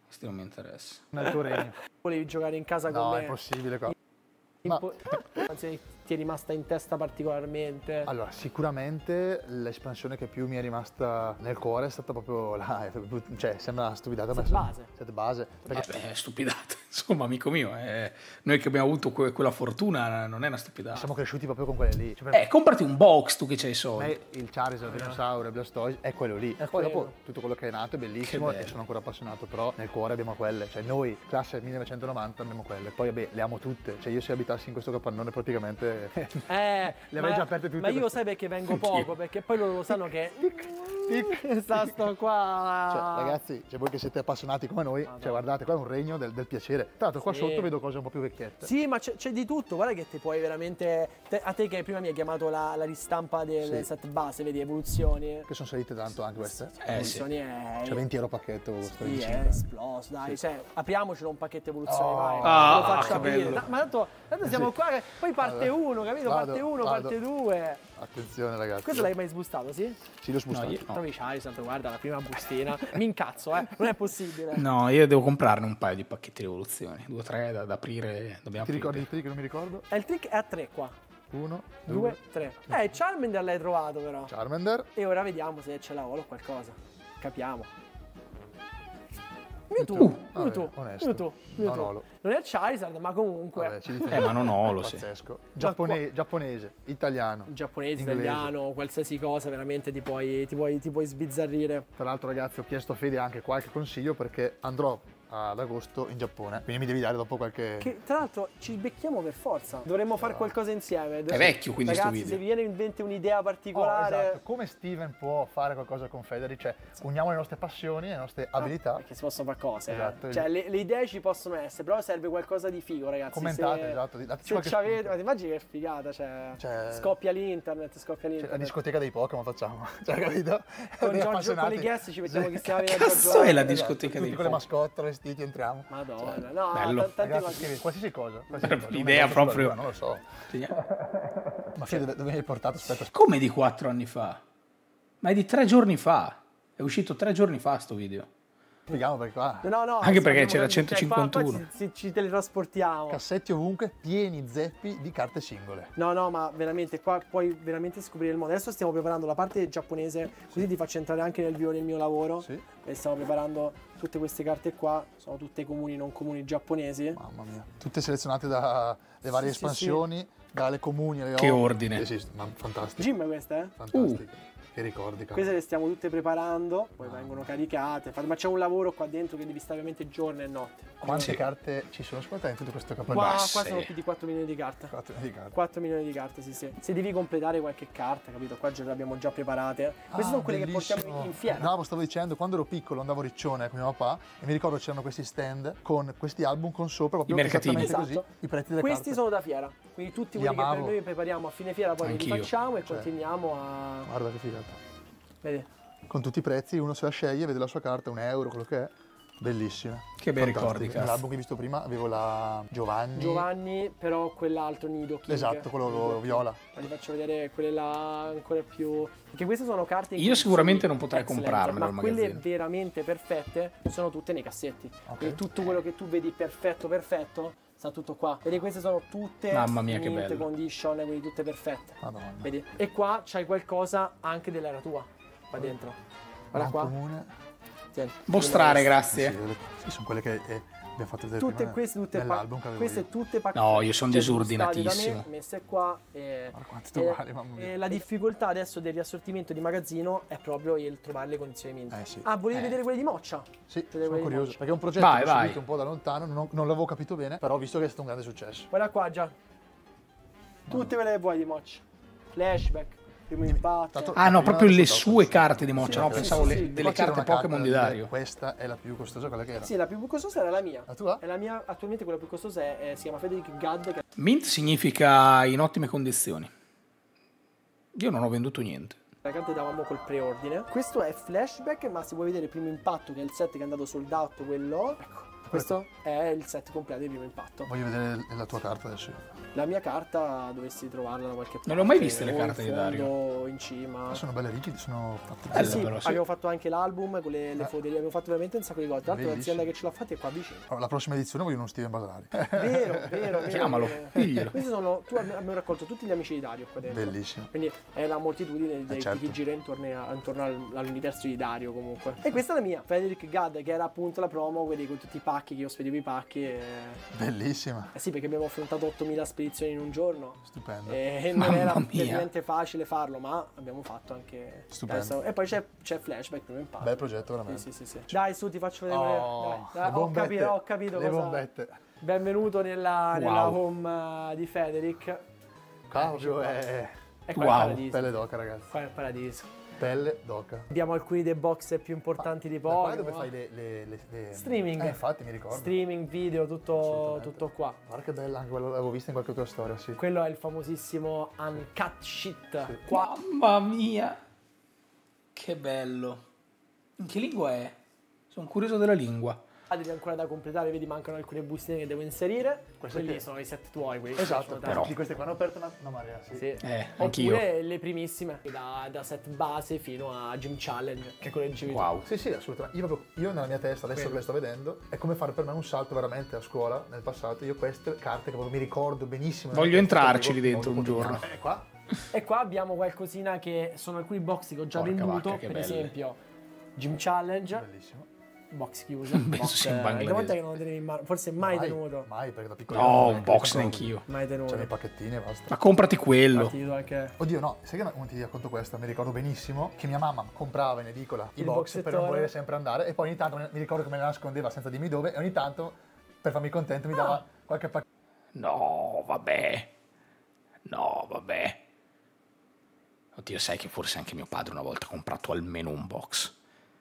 Questi non mi interessa.
Nel tuo regno.
Volevi giocare in casa con
No,
me?
è impossibile qua.
Impo- Anzi, ti è rimasta in testa particolarmente?
Allora, sicuramente l'espansione che più mi è rimasta nel cuore è stata proprio la... cioè, sembra stupidata, ma
Set base.
Set base. Perché
Vabbè, è stupidata. Insomma, amico mio, eh, noi che abbiamo avuto que- quella fortuna non è una stupidata.
siamo cresciuti proprio con quelle lì. Cioè, per
Eh, comprati un box tu che c'hai i
me
soldi.
il Charizard, il Dinosauro, il Blastoise è quello lì.
È
Poi
quello.
dopo tutto quello che è nato è bellissimo
Che
e
bello.
sono ancora appassionato, però nel cuore abbiamo quelle. Cioè noi, classe millenovecentonovanta, abbiamo quelle. Poi vabbè, le amo tutte. Cioè io se abitassi in questo capannone praticamente...
Eh,
Le avrei
ma-
già aperte tutte
Ma io
queste.
sai perché vengo poco? Perché poi loro lo sanno che... Sta sto qua...
Cioè, ragazzi, cioè, voi che siete appassionati come noi, cioè guardate, qua è un regno del, del piacere. Tra l'altro qua
Sì.
sotto vedo cose un po' più vecchiette.
Sì, ma c'è, c'è di tutto, guarda che ti puoi veramente... te- a te che prima mi hai chiamato la, la ristampa del
Sì.
set base, vedi, evoluzioni.
Che sono salite tanto anche queste.
Eh, sì.
evoluzioni è...
Cioè venti euro pacchetto costa
Sì, è
venticinque.
esploso, dai, cioè, apriamocelo un pacchetto evoluzioni,
Oh.
vai.
Ah,
Lo faccio
che
aprire.
bello.
Ma, ma tanto, tanto siamo qua, che- poi parte
Vado.
uno, capito?
Vado,
Parte uno,
vado.
parte due.
Attenzione ragazzi.
Questo l'hai mai sbustato, sì?
Sì, l'ho spostato.
No, io-
Trovi Charizard, guarda, la prima bustina. Mi incazzo, eh, non è possibile.
No, io devo comprarne un paio di pacchetti di evoluzioni. Due o tre da, da aprire. Dobbiamo
Ti ricordi
aprire.
il trick che non mi ricordo?
E il trick è a tre qua.
Uno,
Due,
due,
tre. Eh, Charmander l'hai trovato però.
Charmander.
E ora vediamo se ce l'ha o qualcosa. Capiamo. Mewtwo,
Uh,
Mewtwo,
vabbè, onesto.
Mewtwo, Mewtwo.
Non Olo.
Non è Charizard, ma comunque.
Vabbè, ci difendiamo.
Eh, ma non Olo, sì.
Pazzesco. Giappone- giapponese, italiano.
Giapponese,
inglese.
italiano, qualsiasi cosa, veramente ti puoi, ti puoi, ti puoi sbizzarrire.
Tra l'altro ragazzi ho chiesto a Fede anche qualche consiglio perché andrò ad agosto in Giappone, quindi mi devi dare dopo qualche...
Che tra l'altro ci becchiamo per forza. Dovremmo fare qualcosa insieme.
È vecchio quindi sto
Ragazzi,
video.
se vi viene in mente un'idea
Oh,
particolare.
esatto. Come Steven può fare qualcosa con Federi? Cioè, uniamo le nostre passioni, le nostre abilità.
Perché si possono fare cose. eh.
Esatto.
Cioè, le, le idee ci possono essere, però serve qualcosa di figo, ragazzi.
Commentate,
se,
esatto, dateci
Se
qualche
ci avete,
spunto.
ma immagini che figata, cioè,
Cioè-
scoppia l'internet, scoppia
Cioè, la
l'internet.
discoteca dei Pokémon facciamo, cioè, capito?
Con,
Dei
Giorgio, con
appassionati.
i guest ci mettiamo
Sì.
chi stiamo
Che cazzo è la discoteca
Tutti
dei
con le
Pokémon?
mascotte, vestiti, entriamo.
Madonna,
Cioè,
no,
bello.
t- tante
Ragazzi,
cose.
scrivi qualsiasi cosa. qualsiasi cosa.
L'idea
Una cosa
proprio-
sulla luna, Non lo so.
Sì.
Ma Fede, dove dove mi hai portato? Aspetta, aspetta.
Come di quattro anni fa? Ma è di tre giorni fa. È uscito tre giorni fa sto video.
Spieghiamo perché qua.
No, no,
Anche perché
abbiamo-
c'era
cioè, qua- qua
centocinquantuno.
ci, ci- ci teletrasportiamo.
Cassetti ovunque, pieni zeppi di carte singole.
No, no, ma veramente qua puoi veramente scoprire il mondo. Adesso stiamo preparando la parte giapponese, così ti faccio entrare anche nel vivo del mio lavoro.
Sì.
E stiamo preparando tutte queste carte qua, sono tutte comuni, non comuni giapponesi.
Mamma mia. Tutte selezionate dalle varie
Sì, sì,
espansioni, dalle comuni alle
Che
O.
ordine.
Sì, sì, ma fantastico.
Jim queste, eh?
Fantastico. Che ricordi, cavolo.
Queste le stiamo tutte preparando, poi vengono caricate, fa- ma c'è un lavoro qua dentro che devi stare ovviamente giorno e notte.
Quante
Sì.
carte ci sono secondo te in tutto questo
Qua,
capodanno?
qua
sì.
sono più di quattro milioni di carte.
Quattro di carte.
quattro milioni di carte, sì, sì. Se devi completare qualche carta, capito? Qua già le abbiamo già preparate. Queste
Ah,
sono quelle
bellissimo.
che portiamo in fiera.
No, stavo dicendo, quando ero piccolo andavo a Riccione con mio papà e mi ricordo c'erano questi stand con questi album con sopra proprio
I mercatini.
esattamente
Esatto.
così, i prezzi delle
Questi
carte.
sono da fiera, quindi tutti
Li
quelli che per
amavo.
noi prepariamo a fine fiera poi li
Anch'io.
facciamo e
Cioè.
continuiamo a...
Guarda che figata.
Vedi?
Con tutti i prezzi, uno se la sceglie, vede la sua carta, un euro, quello che è. Bellissima.
Che bei
Fantastica.
ricordi, cazzo.
Nell'album che hai visto prima avevo la Giovanni.
Giovanni, però quell'altro Nido King.
Esatto, quello
Nido
viola.
King. Vi faccio vedere quelle là ancora più... Perché queste sono carte... in
Io sicuramente non
condizioni
potrei
excellent,
comprarmelo al
ma quelle
magazzino.
veramente perfette sono tutte nei cassetti.
Ok.
Quindi tutto quello che tu vedi perfetto, perfetto, sta tutto qua. Vedi, queste sono tutte
Mamma mia, che
mint
bello.
condition, quindi tutte perfette.
Madonna.
Vedi? E qua c'hai qualcosa anche dell'era tua, qua dentro. Guarda
Un
qua.
comune.
Tieni.
Mostrare,
Sì,
grazie.
le- sì, sono quelle che eh, abbiamo fatto vedere
Tutte
prima
queste, tutte pa-
nell'album che avevo
queste
io.
tutte paccate.
No, io sono
cioè,
disordinatissimo.
spostate da me, messe qua. E,
Guarda quanto
e-
uguali, mamma mia.
e la difficoltà adesso del riassortimento di magazzino è proprio il trovare le condizioni mint.
Eh, sì.
Ah, volevi
Eh.
vedere quelle di Moccia?
Sì,
Vedere
sono
quelle di
curioso,
Moccia.
perché è un progetto
Vai,
che ho
vai.
seguito un po' da lontano, non, non l'avevo capito bene, però ho visto che è stato un grande successo.
Guarda qua già. Tutte quelle che vuoi di Moccia. Flashback, primo impatto.
Tanto-
Ah no,
prima
proprio le
ascoltavo
sue
questo.
carte di Moccia,
Sì,
no?
sì,
Pensavo
sì,
le-
sì.
delle
Qua c'era
carte
una
Pokémon di
carta
Dario.
Questa è la più costosa, quella che era.
Sì, la più costosa era la mia.
La tua?
È la mia, attualmente quella più costosa è, è- si chiama Frederick Gadd. Che
Mint significa in ottime condizioni. Io non ho venduto niente.
la carta davamo col preordine. Questo è Flashback, ma se vuoi vedere il primo impatto, che è il set che è andato sold out, quello. Ecco, questo è il set completo di primo impatto.
Voglio vedere la tua carta adesso.
la mia carta dovessi trovarla da qualche parte.
Non le ho mai viste le
o
carte
in
di Dario.
fondo, in cima.
Sono belle rigide, sono fatte
Belle,
Sì, sì,
però, sì.
abbiamo fatto anche l'album con le, le
Eh.
foderie, abbiamo fatto veramente un sacco di cose. Tra l'altro
Bellissimo.
l'azienda che ce l'ha fatta è qua vicino.
Oh, la prossima edizione voglio uno Steven Basalari.
Vero, vero, vero.
Chiamalo,
vero.
diglielo.
Questi sono, tu abbi- abbiamo raccolto tutti gli amici di Dario qua dentro.
Bellissimo.
Quindi è la moltitudine dei-
Eh, certo.
di chi gira intorno, a- intorno al- all'universo di Dario comunque. E questa è la mia, Frederick Gad, che era appunto la promo, quelli con tutti i pacchi, che io spedivo i pacchi. E...
Bellissima.
Eh sì, perché abbiamo affrontato ottomila spedizioni in un giorno.
Stupendo.
E non
Mamma
era
mia.
praticamente facile farlo, ma abbiamo fatto anche.
Stupendo.
Adesso- E poi c'è, c'è Flashback prima in parte.
Bel progetto, veramente.
Sì, sì, sì, sì. Dai, su, ti faccio vedere.
Oh,
dai, dai,
le
ho
bombette.
capito, ho capito
Le
cosa.
bombette.
Benvenuto nella,
Wow.
nella home eh, di Federic.
Qua proprio è
E qua
Wow.
è il paradiso.
pelle d'oca, ragazzi.
Qua è il paradiso.
Pelle d'oca.
Abbiamo alcuni dei box più importanti di
Da qua è
Pokémon.
dove fai le, le, le, le-
Streaming.
Eh, infatti, mi ricordo.
Streaming, video, tutto,
Assolutamente.
tutto qua.
Guarda che bella, anche quello l'avevo visto in qualche tua storia, sì.
Quello è il famosissimo Uncut Shit. Qua
Mamma mia, che bello. In che lingua è? Sono curioso della lingua.
devi ancora da completare, vedi, mancano alcune bustine che devo inserire.
Queste
Quelli
che-
sono i set tuoi, quelli.
Esatto,
Sono
però.
tanti.
Di queste qua ne ho aperto una, una marea, sì.
Sì.
Eh, anch'io.
Oppure le primissime, da, da set base fino a Gym Challenge, che quello dicevi tu.
Wow.
Sì, sì, assolutamente. Io, proprio- io nella mia testa, adesso
Quello.
che le sto vedendo, è come fare per me un salto veramente a scuola, nel passato. Io queste carte che proprio mi ricordo benissimo.
Voglio
nella testa,
entrarci
avevo
lì dentro
modo
un giorno.
quotidiano. Eh, qua?
E qua abbiamo qualcosina che sono alcuni box che ho già
Porca
venduto,
vacca, che
per
belle.
esempio Gym Challenge,
Bellissimo.
box chiuso.
Penso
box,
sia in
eh,
Bangladesh.
una volta che non lo tenevi in mano, forse mai, tenuto.
Mai, perché da piccolo.
No, un box neanch'io.
Mai tenuto.
C'erano i pacchettini e basta.
Ma comprati quello.
Partito anche
Oddio, no, sai che non ti racconto questa? Mi ricordo benissimo che mia mamma comprava in edicola i
Il
box per
boxettone.
non volere sempre andare e poi ogni tanto mi ricordo che me la nascondeva senza dirmi dove e ogni tanto per farmi contento mi dava
Ah.
qualche pacchetto.
No, vabbè. No, vabbè. Oddio, sai che forse anche mio padre una volta ha comprato almeno un box.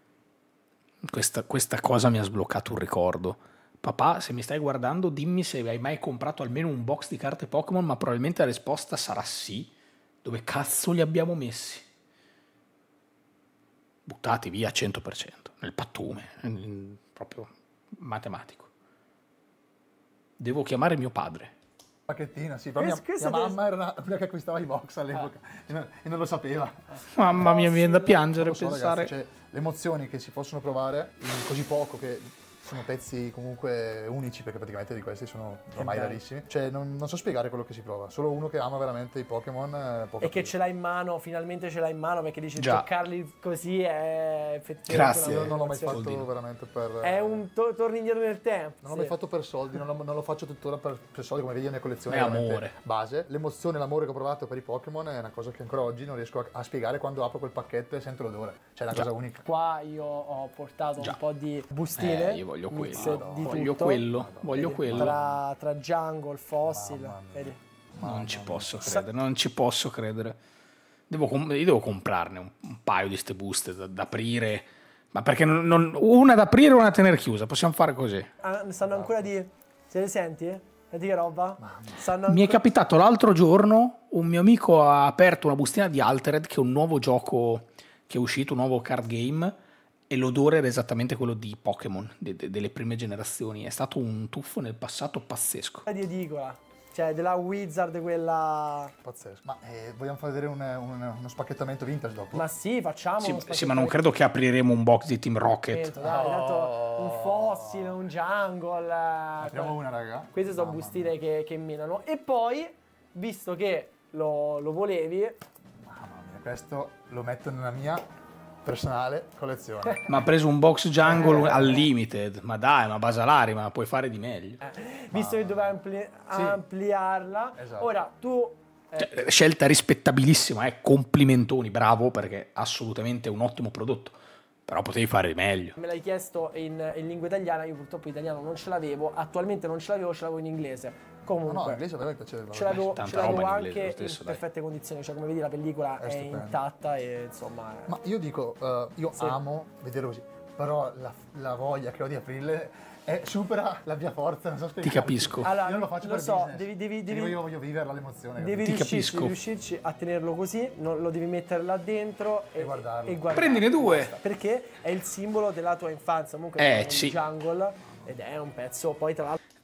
Questa, questa cosa mi ha sbloccato un ricordo. Papà, se mi stai guardando, dimmi se hai mai comprato almeno un box di carte Pokémon, ma probabilmente la risposta sarà sì. Dove cazzo li abbiamo messi? Buttati via cento per cento, nel pattume, in- proprio matematico. Devo chiamare mio padre.
Pacchettino, sì, però mia,
Questo- questo
mia
deve-
mamma era una- quella che acquistava i box all'epoca e, non, e non lo sapeva.
Mamma mia, mi viene da piangere
Non lo so,
pensare.
ragazzi, cioè, le emozioni che si possono provare in così poco, che sono pezzi comunque unici, perché praticamente di questi sono ormai
bello.
rarissimi. Cioè, non, non so spiegare quello che si prova. Solo uno che ama veramente i Pokémon eh, può
E che
capire.
ce l'hai in mano, finalmente ce l'hai in mano, perché dici
Già.
toccarli così è effettivamente
Grazie.
una
Io non l'ho mai
soddisfazione.
fatto veramente per...
È un to- torni indietro nel tempo.
Non l'ho
sì.
mai fatto per soldi, non lo, non lo faccio tuttora per, per soldi, come vedi io nella collezione
È
veramente
amore.
base. L'emozione e l'amore che ho provato per i Pokémon è una cosa che ancora oggi non riesco a, a spiegare quando apro quel pacchetto e sento l'odore. Cioè è una
Già.
cosa unica.
Qua io ho portato
Già.
un po' di bustine.
Eh, io voglio
mix
quello.
di
Voglio
tutto.
quello. Voglio
Vedi,
quello.
Tra, tra Jungle, Fossil.
Mamma mia.
Vedi?
Non ci posso credere, non ci posso credere. Devo com- io devo comprarne un, un paio di ste buste da, da aprire. Ma perché non, non- una da aprire e una da tenere chiusa? Possiamo fare così.
Ah, stanno ancora di... Se le senti? Senti che roba? Stanno
Mi è
ancora-
capitato l'altro giorno, un mio amico ha aperto una bustina di Altered, che è un nuovo gioco che è uscito, un nuovo card game, e l'odore era esattamente quello di Pokémon, de- de- delle prime generazioni. È stato un tuffo nel passato pazzesco.
di edicola. Cioè, della Wizard, quella...
Pazzesco. Ma eh, vogliamo fare vedere un, un- uno spacchettamento vintage dopo?
Ma sì, facciamo
Sì,
uno
sì, ma non credo che apriremo un box di Team Rocket.
Dai, tanto
Oh.
un Fossil, un Jungle. eh,
Apriamo una, raga.
Queste sono
Mamma
bustine che, che minano. E poi, visto che lo, lo volevi,
Mamma mia, questo lo metto nella mia personale collezione.
Ma ha preso un box jungle al limited. Ma dai, ma Basalari, ma puoi fare di meglio.
visto che dovevi ampli-
Sì.
ampliarla,
Esatto.
ora tu... eh,
Cioè, scelta rispettabilissima, eh, complimentoni, bravo, perché assolutamente è un ottimo prodotto. Però potevi fare di meglio.
me l'hai chiesto in, in lingua italiana, io purtroppo italiano non ce l'avevo, attualmente non ce l'avevo, ce l'avevo in inglese.
No,
Comunque,
no, inglese a me piaceva.
ce l'avevo,
tanta
ce l'avevo
roba in inglese
anche
lo stesso,
in
dai.
perfette condizioni, cioè come vedi la pellicola
È
è,
stupendo.
intatta e insomma... è-
Ma io dico, eh, io
Sì.
amo vedere così, però la, la voglia che ho di aprirle è, supera la mia forza, non so
Ti
spiegarti.
capisco.
Allora,
Io non lo faccio
lo
per
so,
business.
devi- devi-
Io
devi-
Io voglio viverla l'emozione.
Devi
Ti
riuscirci,
capisco.
riuscirci a tenerlo così, non- lo devi mettere là dentro e,
E guardarlo.
e guardarlo.
Prendine due.
Basta, perché è il simbolo della tua infanzia. Comunque
Eh,
è un
sì.
jungle ed è un pezzo, poi tra l'altro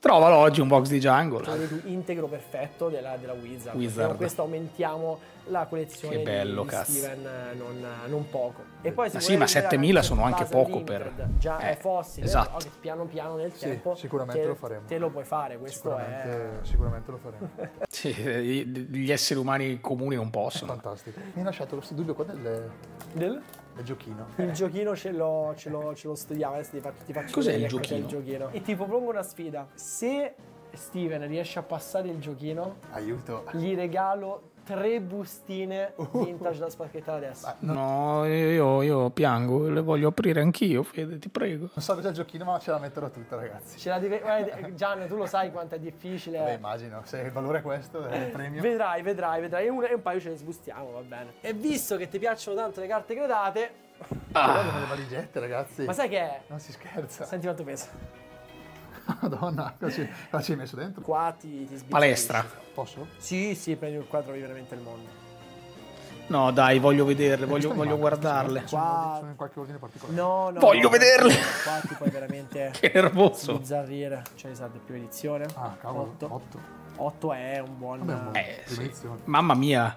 Trovalo oggi un box di Jungle.
Cioè, tu integro perfetto della, della Wizard.
Wizard.
Con questo aumentiamo la collezione
Che bello,
di, di
cazzo.
Steven non, non poco. E poi
Ma
se
sì, ma
volete vedere
settemila
anche
sono anche
Puzzle
poco
Limited,
per-
già
eh,
è fossile,
esatto.
però che piano piano nel
Sì,
tempo
sicuramente
te,
lo faremo.
te lo puoi fare. Questo
Sicuramente,
è
sicuramente lo faremo.
Sì, gli esseri umani comuni non possono.
Fantastico. Mi hai lasciato questo dubbio qua del,
del
del giochino.
il giochino ce lo, ce lo, ce lo studiamo. Adesso ti faccio, ti faccio
Cos'è
vedere
il
che cos'è il
giochino?
giochino. E ti propongo una sfida. Se Steven riesce a passare il giochino,
Aiuto.
gli regalo tre bustine vintage da spacchettare adesso.
No, io, io piango, le voglio aprire anch'io, Fede, ti prego.
Non so cos'è il giochino, ma ce la metterò tutta, ragazzi.
Ce la devi... guarda, Gian, tu lo sai quanto è difficile.
Beh, immagino, se il valore è questo, è il premio.
Vedrai, vedrai, vedrai. E un, e un paio ce ne sbustiamo, va bene. E visto che ti piacciono tanto le carte gradate,
Guarda le valigette, ragazzi.
ma sai che è?
Non si scherza.
Senti quanto pesa.
Madonna, cosa ci, cosa ci hai messo dentro?
Qua ti, ti sbizzarrisci.
Palestra.
Posso?
Sì, sì, prendi il qua trovi veramente il mondo.
No, dai, voglio vederle, voglio,
Queste
voglio
mi mancano,
guardarle.
queste Sono,
Qua-
sono in qualche ordine particolare.
No, no.
Voglio
no,
vederle.
Qua ti puoi veramente
Che nervoso.
sbizzarrire. Ce ne serve più edizione.
Ah, cavolo,
otto.
otto.
otto è un buon...
Vabbè, un buon-
Eh,
prima
sì.
edizione.
Mamma mia.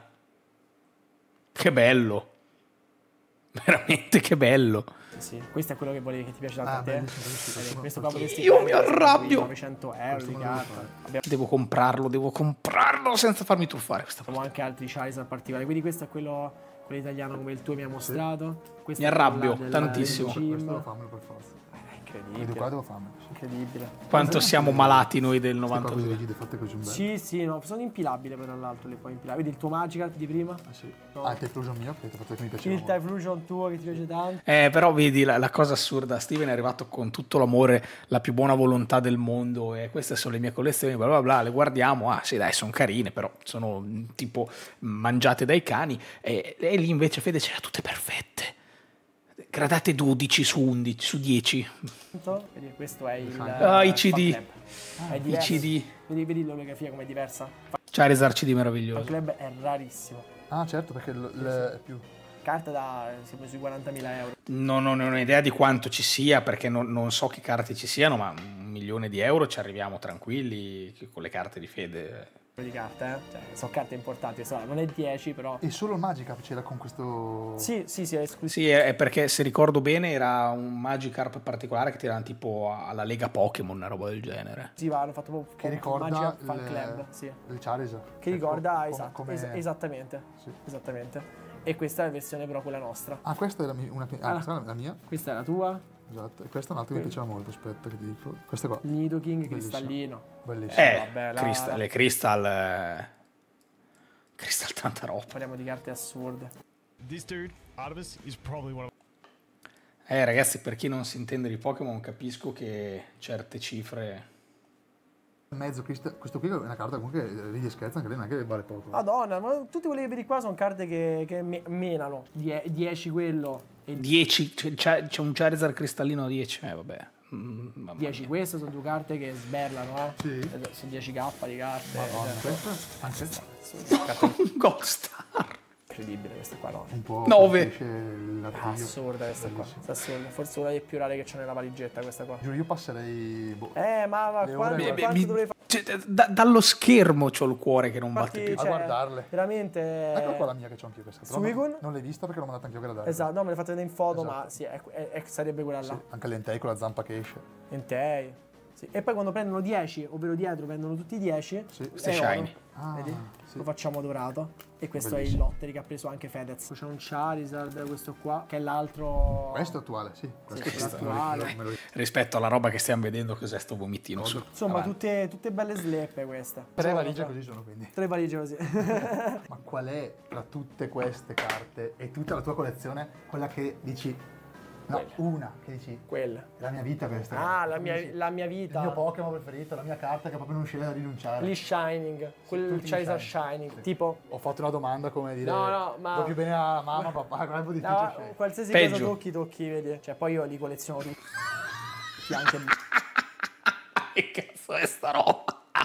Che bello. Veramente che bello.
Sì, questo è quello che volevi, che ti piace tanto
Ah,
a te.
bellissimo, bellissimo.
Vedi, questo proprio questi
Io
cari
mi
sono
arrabbio.
novecento euro
Questo
di
non devo
carta.
fare.
Abbiamo
Devo comprarlo, devo comprarlo senza farmi truffare questa volta.
anche altri Charizard particolari. Quindi questo è quello, quello italiano come il tuo mi ha mostrato. Questo
Mi
è quello
arrabbio
là del-
tantissimo.
del
Questo devo
Jim.
farmelo per forza.
È
Vedo qua
incredibile.
devo farmelo. Sì.
Incredibile.
Quanto siamo malati noi del
Queste cose
novantadue.
rigide fatte così un bel.
Sì, sì, no, sono impilabili poi tra l'altro, le puoi impilare. Vedi il tuo Magikarp di prima?
Ah, sì.
No.
Ah, il Typhlosion mio, che ti ha fatto che mi piaceva
Il
molto.
Typhlosion tuo che ti piace tanto.
Eh, però vedi la, la cosa assurda, Steven è arrivato con tutto l'amore, la più buona volontà del mondo e queste sono le mie collezioni, bla bla bla, le guardiamo, ah sì dai, sono carine, però sono mm, tipo mangiate dai cani e, e lì invece Fede ce le ha tutte perfette, gradate dodici su undici, su dieci,
Vedi, questo è il...
Ah, i C D.
Fan Club. È
i
diverso.
C D,
Vedi, vedi l'orografia come è diversa?
Charizard C D
Fan
meraviglioso.
Club è rarissimo.
Ah, certo, perché l- l- è più.
Carta da... siamo sui quarantamila euro.
Non, non ho idea di quanto ci sia perché non, non so che carte ci siano, ma un milione di euro ci arriviamo tranquilli con le carte di Fede.
Di carte, eh? Cioè, sono carte importanti, so, non è dieci però...
E solo il Magikarp c'era con questo.
Sì, sì, sì, è esclusivo.
Sì, è è perché se ricordo bene era un Magikarp particolare che tiravano tipo alla Lega Pokémon, una roba del genere.
Sì, va, hanno fatto proprio
Che ricorda
Magikarp Fan
il-
Club, sì.
il Charizard.
Che
Ecco,
ricorda,
com-
esatto,
come-
es- esattamente,
Sì.
esattamente. E questa è la versione però quella nostra.
Ah, questa è la mia. Una... Ah,
Ah.
questa è la mia.
Questa è la tua,
Esatto. E questa è un'altra che mi piaceva molto. Aspetta, che ti dico. Questa qua.
Nidoking,
Bellissimo.
cristallino.
Bellissima.
Eh,
vabbè, la-
Crystal- le Crystal... eh, Crystal tanta roba.
Parliamo di carte assurde.
This dude, Artemis, is probably one of
Eh ragazzi, per chi non si intende di Pokémon capisco che certe cifre...
Mezzo Crystal- questo qui è una carta comunque ridi e scherza, anche lei non è che vale poco.
Madonna, ma tutti quelli che vedi qua sono carte che, che me- menano. Die- dieci quello e
dieci, c'è, c'è c'è un Charizard cristallino a dieci, eh vabbè. Mm, mamma
dieci
mia.
queste sono due carte che sberlano, eh.
Sì.
Eh, Sono dieci K di carte.
Madonna,
eh,
questa anche
sono carte
Gold Star.
incredibili queste qua, no?
un po'.
Nove.
colpisce l'artiglio.
Assurda questa qua.
Bellissima.
Questa assurda. Forse una delle più rare che c'ho nella valigetta questa qua.
Giuro, io passerei. Boh.
Eh, ma, ma
Le
quanto,
ore-
Mi-
quanto
mi-
dovrei fare?
cioè, da- dallo schermo c'ho il cuore che non batte più.
a guardarle.
Veramente.
Eccola qua la mia che c'ho anch'io questa. Però
Suicune?
non, non l'hai vista perché l'ho mandata anch'io a gradare.
Esatto, no, me l'hai fatta vedere in foto,
Esatto.
ma sì, è- è- è- sarebbe quella là.
Sì, anche l'entei con la zampa che esce.
Entei. Sì. E poi quando prendono dieci, ovvero dietro prendono tutti dieci,
Sì.
Questo è
oro.
shiny.
Ah,
Vedi?
sì.
Lo facciamo dorato. E questo è
Bellissimo.
il Lottery che ha preso anche Fedez. C'è un Charizard, questo qua, che è l'altro.
Questo è attuale, sì. Questo
questo
è
è attuale.
me lo-
Rispetto alla roba che stiamo vedendo, cos'è sto vomitino su.
Insomma,
Avanti.
tutte, tutte belle sleppe queste.
Tre
Sono-
valigie così sono quindi.
Tre valigie così.
Ma qual è tra tutte queste carte e tutta la tua collezione quella che dici. No,
Quella.
una che dici.
Quella.
È la mia vita questa.
Ah, la
Dici,
mia, la mia
Il
vita.
mio Pokémon preferito, la mia carta che proprio non riuscirei a rinunciare.
Lì Shining, quel
tutti gli
Charizard
Shining.
Shining.
Sì.
Tipo,
Ho fatto una domanda come dire.
No, no, ma-
Vuoi più bene a mamma, papà? È un po' difficile.
no,
scegliere.
qualsiasi
Peggio.
cosa tocchi, tocchi, vedi. Cioè, poi io li colleziono tutti. Anche
Che cazzo è sta roba?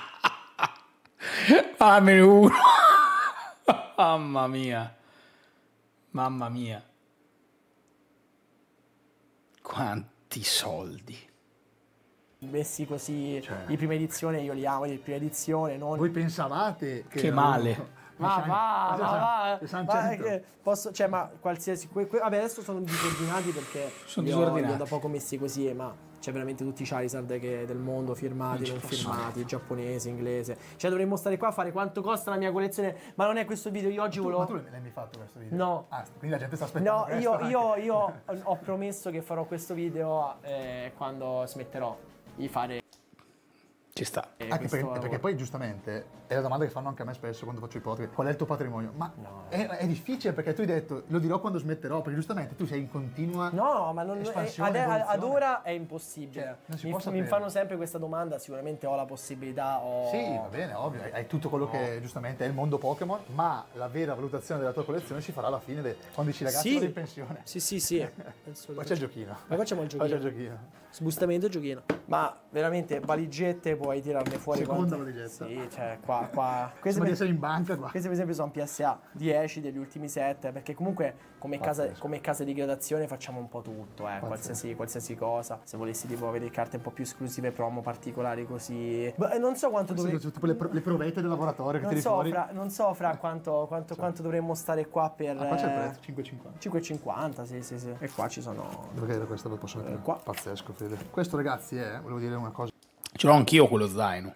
Fammene uno. Mamma mia. Mamma mia. Quanti soldi.
messi così
Cioè.
di prima edizione, io li amo di prima edizione, non...
Voi pensavate che...
Che
erano-
male.
Ma va, ma va,
che San
ma
cento.
che posso, cioè, ma qualsiasi, que, que, vabbè, adesso sono disordinati perché
Sono
li ho-
disordinati.
li ho da poco messi così, ma c'è veramente tutti i Charizard che del mondo, firmati, non firmati, giapponesi, inglese. Cioè dovremmo stare qua a fare quanto costa la mia collezione, ma non è questo video, io oggi
Tu, ma
volevo...
tu l'hai mai fatto questo video?
No.
Ah, quindi la gente sta aspettando
No,
questo
io,
anche.
io, io ho promesso che farò questo video eh, quando smetterò di fare
Ci sta.
eh,
Anche
questo
perché,
lavoro.
perché poi giustamente è la domanda che fanno anche a me spesso quando faccio i podcast: qual è il tuo patrimonio? Ma
No.
è, è difficile perché tu hai detto lo dirò quando smetterò, perché giustamente tu sei in continua
No, ma non, è,
espansione,
ad, ad
evoluzione.
ora è impossibile.
Cioè, non si
mi,
può
mi
sapere.
fanno sempre questa domanda, sicuramente ho la possibilità, ho...
Sì, va bene, ovvio, hai, hai tutto quello che giustamente è il mondo Pokémon, ma la vera valutazione della tua collezione si farà alla fine de- quando dici ragazzi
Sì.
vado in pensione.
Sì, sì, sì. Penso
Poi
che-
c'è il giochino.
Ma facciamo il
Poi c'è
giochino.
il giochino.
Sbustamento e giochino. Ma veramente valigette puoi tirarne fuori
Seconda
quante-
valigetta.
Sì, cioè qua, qua. Queste
Sembra di
per,
essere in banca qua.
queste per esempio sono P S A dieci degli ultimi sette, perché comunque come casa,
Pazzesco.
come casa di gradazione facciamo un po' tutto, eh, qualsiasi, qualsiasi cosa. Se volessi tipo avere carte un po' più esclusive, promo particolari così. Beh, non so quanto dovrei...
Sono tipo le, pro- le provette del laboratorio che
Non
tiri
so,
fuori.
fra, non so fra quanto, quanto, quanto dovremmo stare qua per...
Ah, qua c'è il
eh,
prezzo, cinque e cinquanta.
cinque e cinquanta, sì, sì, sì. E qua ci sono...
Dove che questo lo posso mettere?
qua.
Pazzesco, Fede. Questo ragazzi è, volevo dire una cosa
Ce l'ho anch'io quello zaino.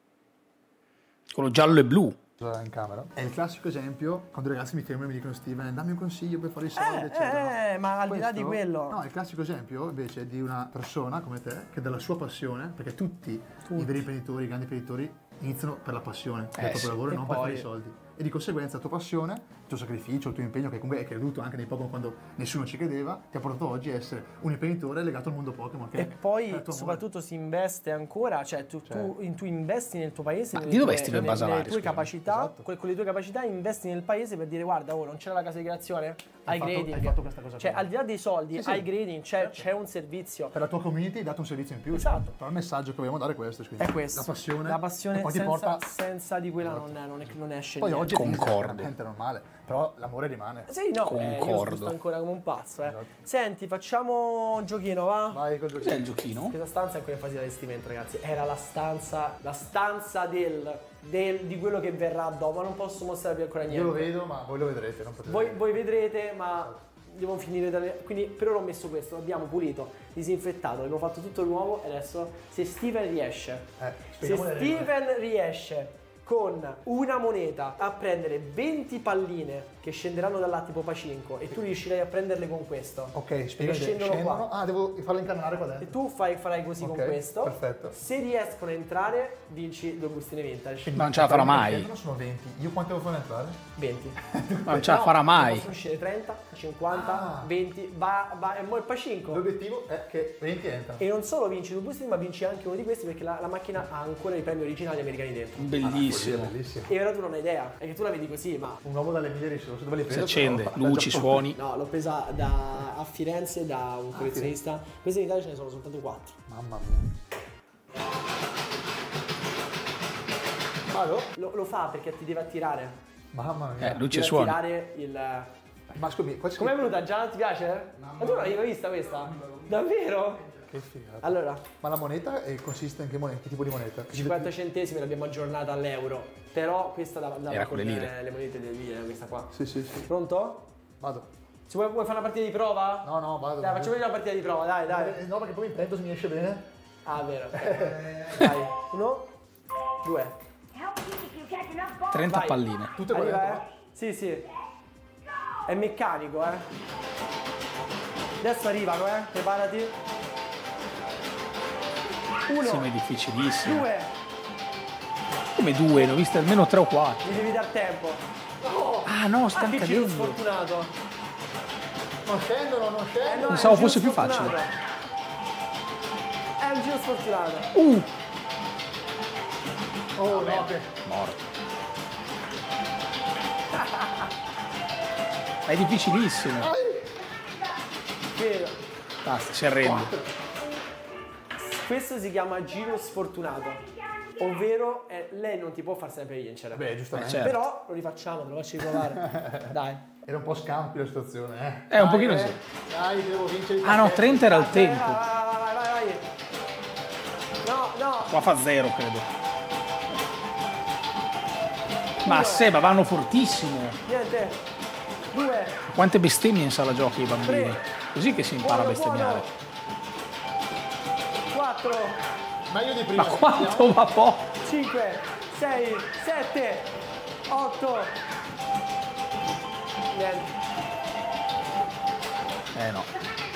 Quello giallo e blu.
in camera. È il classico esempio quando i ragazzi mi fermano e mi dicono Steven, dammi un consiglio per fare i soldi, eccetera.
eh, ma al di là di
Questo-
quello...
No, è il classico esempio invece di una persona come te che dalla sua passione, perché tutti, i veri imprenditori, i grandi imprenditori iniziano per la passione, per il
Eh,
proprio
sì.
lavoro e
E
non per
poi-
fare i soldi. E di conseguenza la tua passione, il tuo sacrificio, il tuo impegno, che comunque hai creduto anche nei Pokémon quando nessuno ci credeva, ti ha portato oggi a essere un imprenditore legato al mondo Pokémon. Che
E
è-
poi
è il tuo amore.
soprattutto si investe ancora, cioè tu, tu, in- tu investi nel tuo paese,
Ma
nelle
di dov'è
tue-
Steven
nelle-
Basavari,
nelle tue
scusami?
capacità,
Esatto.
que- con le tue capacità investi nel paese per dire guarda, oh, non c'era la casa di creazione? High
fatto-
grading.
hai fatto questa cosa
Cioè
qua.
al di là dei soldi,
Sì, sì.
high grading, c'è, c'è un servizio.
Per la tua community hai dato un servizio in più.
Esatto.
Però il messaggio che vogliamo dare è questo. quindi
È questo.
La passione.
La passione
e poi ti
senza,
porta...
senza di quella non, non, è- non esce
Poi
niente.
oggi è
Concordo.
veramente normale, però l'amore rimane.
Sì, no, eh, io
Concordo.
sto ancora come un pazzo, eh.
Esatto.
Senti, facciamo un giochino, va?
Vai col
Cos'è
giochino.
il giochino?
Questa stanza è ancora in fase di allestimento, ragazzi. Era la stanza, la stanza del, del- di quello che verrà dopo. Ma non posso mostrarvi ancora niente.
Io lo vedo, ma voi lo vedrete, non potete.
Voi, voi vedrete, ma devo finire dalle... Quindi per ora ho messo questo, l'abbiamo pulito, disinfettato, abbiamo fatto tutto nuovo e adesso se Steven riesce,
Eh,
se
spieghiamo le regole.
Steven riesce con una moneta a prendere venti palline che scenderanno da là tipo Pacinco e tu riuscirai a prenderle con questo.
Ok, spiega.
Che scendono qua.
Ah, devo farlo incarnare qua
E
dentro.
tu fai, farai così
Ok,
con questo.
perfetto.
Se riescono a entrare, vinci due bustine vintage.
Ma non ce la farà mai.
Non sono venti. Io quanto devo fare entrare?
venti.
Ma non ce la
No,
farà mai.
Possono uscire trenta, cinquanta,
Ah.
venti, va, va, e mo' il Pacinco.
L'obiettivo è che venti entra.
E non solo vinci due bustine, ma vinci anche uno di questi perché la, la macchina ha ancora i premi originali americani dentro.
Bellissimo.
Bellissimo.
E ora tu non hai idea, è che tu la vedi così, ma...
Un uomo dalle mille risorse, dove li
Si
preso?
accende,
Però-
luci, suoni.
No, l'ho presa da, a Firenze da un collezionista. Queste in Italia ce ne sono soltanto quattro.
Mamma mia. Vado?
Lo, lo fa perché ti deve attirare.
Mamma mia.
Eh, luci e
Deve
suoni.
attirare il...
Ma scusi, qua c'è
Com'è venuta? Già non ti piace? Ma tu non l'hai mai vista questa? Davvero?
Che figata.
Allora,
Ma la moneta eh, consiste in che, moneta? Che tipo di moneta?
cinquanta centesimi l'abbiamo aggiornata all'euro. Però questa da, da
Era con le
con
lire.
le monete delle lire, questa qua.
Sì, sì, sì.
Pronto?
Vado.
Ci vuoi, vuoi fare una partita di prova?
No, no, vado.
Dai, facciamo una partita di prova, dai, dai.
Eh, No, perché poi mi prendo se mi esce bene.
Ah, vero. Dai, uno, due.
trenta
Vai.
palline.
Tutte qua
Arriva,
dentro.
eh? Sì, sì. È meccanico, eh. Adesso arrivano, eh. Preparati. Uno,
Sì, ma è difficilissimo.
due.
Come due? Ne ho viste almeno tre o quattro.
Mi devi dar tempo. Oh,
Ah no, sta
ah, che giro
cadendo.
sfortunato.
Non scendono, non
Eh,
scendono.
no,
Pensavo
è un giro
fosse più
sfortunato.
facile.
È un giro sfortunato.
Uh,
Oh, no, che...
morto. È difficilissimo.
Vero.
Basta, si arrende.
Questo si chiama giro sfortunato. Ovvero, eh, lei non ti può far sempre vincere.
Beh, giustamente.
Eh, certo.
Però lo rifacciamo, te lo faccio riprovare. Dai.
Era un po' scampi la situazione, eh.
È un
Dai,
pochino
eh.
sì.
Dai, devo vincere i
Ah no,
pacchetti.
trenta era il
Vai,
tempo.
vai, vai, vai, vai.
qua fa zero, credo. Ma se, ma vanno fortissimo.
Niente. Due.
Quante bestemmie in sala giochi i bambini.
Tre.
Così che si impara
Buono,
a bestemmiare.
quattro.
Meglio di prima.
Ma quanto va po'?
cinque, sei, sette, otto. Niente.
Eh no.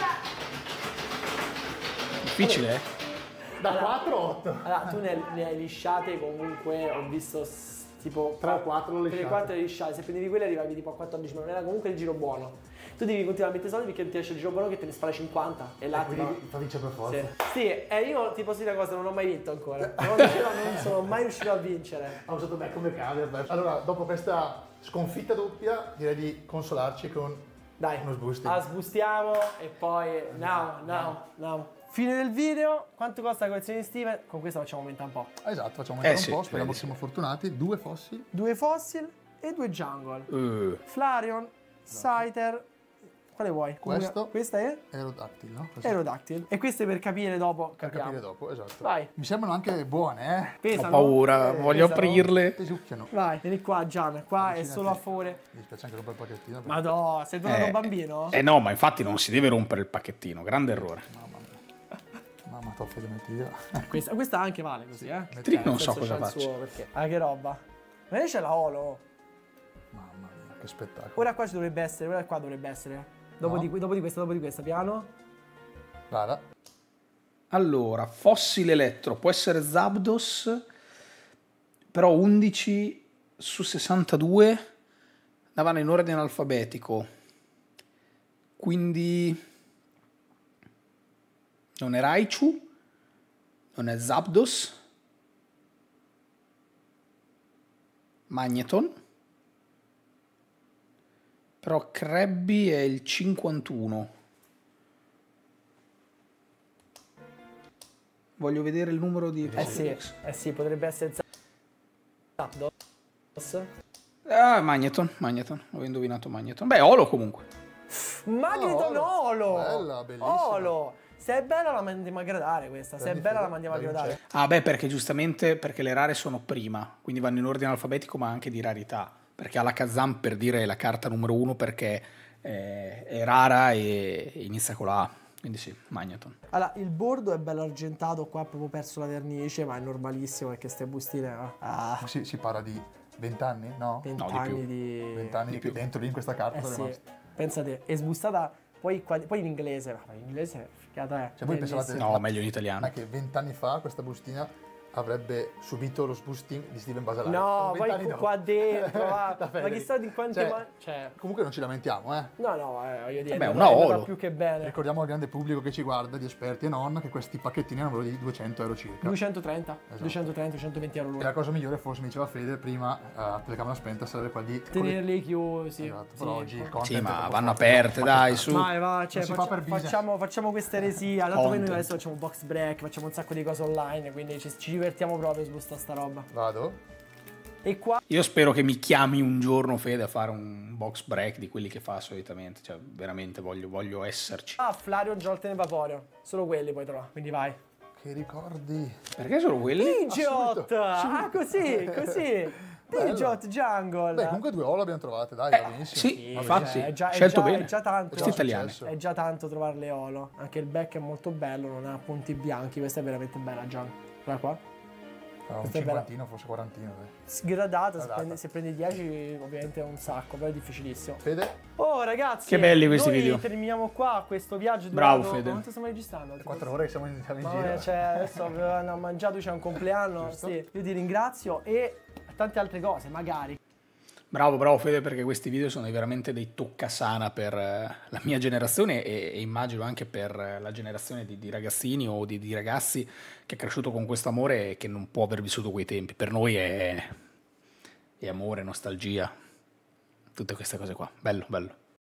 Difficile, eh?
Da quattro a otto.
Allora, tu ne, ne hai lisciate comunque, ho visto s- tipo
tre o quattro le
tre
lisciate.
quattro le lisciate, se prendevi quelle arrivavi tipo a quattordici, ma non era comunque il giro buono. Tu devi continuare a mettere soldi perché ti esce il giro buono che te ne spara cinquanta e là ti
Quindi
va.
fa vincere per forza.
Sì, sì, e io ti posso dire una cosa, non ho mai vinto ancora. Non, riuscirò- non sono mai riuscito a vincere.
Ha usato me come cade. Allora, dopo questa sconfitta doppia, direi di consolarci con
Dai,
uno sboosting.
ah, sbustiamo e poi now, now, now. Fine del video, quanto costa la collezione di Steven? Con questa facciamo aumentare un po'.
Esatto, facciamo
Eh
un
sì,
po', speriamo
vedi,
che siamo fortunati. Due fossil.
Due fossil e due jungle.
Uh,
Flareon, Scyther, quale vuoi?
Questo.
Questa è
Aerodactyl, no? Questo
Aerodactyl. E queste per capire dopo,
per
capiamo.
capire dopo, esatto.
Vai.
Mi sembrano anche buone, eh?
Pesano?
ho paura,
Eh,
voglio
pesano?
aprirle.
Ti succhiano.
Vai, vieni qua Gian, qua è
Avvicinati.
solo a favore.
Mi dispiace anche rompere il pacchettino. perché-
Madò, sei tornato
Eh,
bambino?
Eh no, ma infatti non si deve rompere il pacchettino, grande errore.
Mamma mia. Mamma, toffe di metti io.
Questa, questa anche vale così, eh?
Trick non
Nel
so
senso
cosa
c'ha il
faccia.
suo perché. Ah, che roba. Ma lei c'è la Olo.
Mamma mia, che spettacolo.
Ora qua ci dovrebbe essere, ora qua dovrebbe essere. Dopo,
No.
di, dopo di questa, dopo di questa, piano.
Guarda.
Allora, fossile elettro, può essere Zapdos, però undici su sessantadue davano in ordine alfabetico. Quindi non è Raichu, non è Zapdos, Magneton, però Krabby è il cinquantuno. Voglio vedere il numero di
Eh sì, eh sì, potrebbe essere Zapdos.
Ah, Magneton, Magneton, ho indovinato Magneton. Beh, Olo comunque.
Magneton
Oh,
Olo!
bella, bellissima.
Olo! Se è bella la mandiamo a gradare questa, se è
Prendi
bella la
fede,
mandiamo a
da
gradare.
vincere.
Ah, beh, perché giustamente perché le rare sono prima, quindi vanno in ordine alfabetico, ma anche di rarità. Perché Alakazam, per dire, è la carta numero uno perché eh, è rara e inizia con la A. Quindi sì, Magneton.
Allora, il bordo è bello argentato, qua ha proprio perso la vernice, ma è normalissimo perché ste bustine... Ah,
Ma si, si parla di venti anni, no?
venti
No, di
anni
più.
di...
venti anni che dentro lì in questa carta
Eh
sono
sì,
rimasti.
pensate, è sbustata poi, qua- poi in inglese, ma in inglese figata è.
Cioè, voi
Bellissimo.
pensavate-
No, meglio in italiano.
Non è che vent'anni fa questa bustina avrebbe subito lo sboosting di Steven Basalari.
No,
Sono vent'anni
poi
dopo.
qua dentro, va.
Da
Ma
Federico.
chissà di quante...
Cioè,
ma- cioè,
Comunque non ci lamentiamo, eh.
no, no, eh, voglio dire,
Vabbè,
è
una
andata
Olo.
più che bene.
Ricordiamo al grande pubblico che ci guarda, di esperti e non, che questi pacchettini hanno valore di duecento euro circa.
duecentotrenta,
Esatto.
duecentotrenta, duecentoventi euro
E
l'uno.
la cosa migliore, forse mi diceva Fede prima, a telecamera spenta, sarebbe quella di...
Tenerli chiusi.
Esatto,
sì.
però oggi il content
Sì,
è
ma
troppo
vanno
forte,
aperte,
no?
dai, su.
Vai, va, cioè,
Non si fa
faccia-
per business.
facciamo, facciamo queste eresie. Allora, poi noi
Content.
adesso facciamo box break, facciamo un sacco di cose online, quindi ci, ci divertiamo proprio su sta sta roba.
Vado?
E qua
Io spero che mi chiami un giorno, Fede, a fare un box break di quelli che fa solitamente. Cioè, veramente voglio, voglio esserci.
ah, Flareon, Jolten e Vaporeon. Solo quelli puoi trovare, quindi vai.
Che ricordi?
Perché solo quelli?
Pidgeot!
subito,
Ah, così, così. Pidgeot, Jungle.
Beh, comunque due Olo abbiamo trovate, dai,
Eh,
va benissimo.
sì,
Sì,
infatti,
cioè, è già, è
scelto
già-
bene.
È già tanto.
Questi italiani.
successo.
È già tanto trovare le Olo. Anche il back è molto bello, non ha punti bianchi. Questa è veramente bella, Gian. Guarda qua.
Ah, un
Questa è bella.
cinquantino, forse quarantino. Dai.
Sgradata, se
Gradata.
prendi, se prendi dieci ovviamente è un sacco, però è difficilissimo.
Fede?
Oh ragazzi,
Che belli questi
noi
video.
terminiamo qua questo viaggio.
Bravo,
durato-
Fede.
Quanto stiamo registrando?
quattro ore che siamo in, siamo in
Ma
giro.
eh, cioè, adesso hanno mangiato, c'è un compleanno.
Giusto.
Sì, io ti ringrazio e tante altre cose, magari.
Bravo, bravo Fede, perché questi video sono veramente dei toccasana per eh, la mia generazione e, e immagino anche per eh, la generazione di, di ragazzini o di, di ragazzi che è cresciuto con questo amore e che non può aver vissuto quei tempi. Per noi è, è amore, nostalgia, tutte queste cose qua. Bello, bello.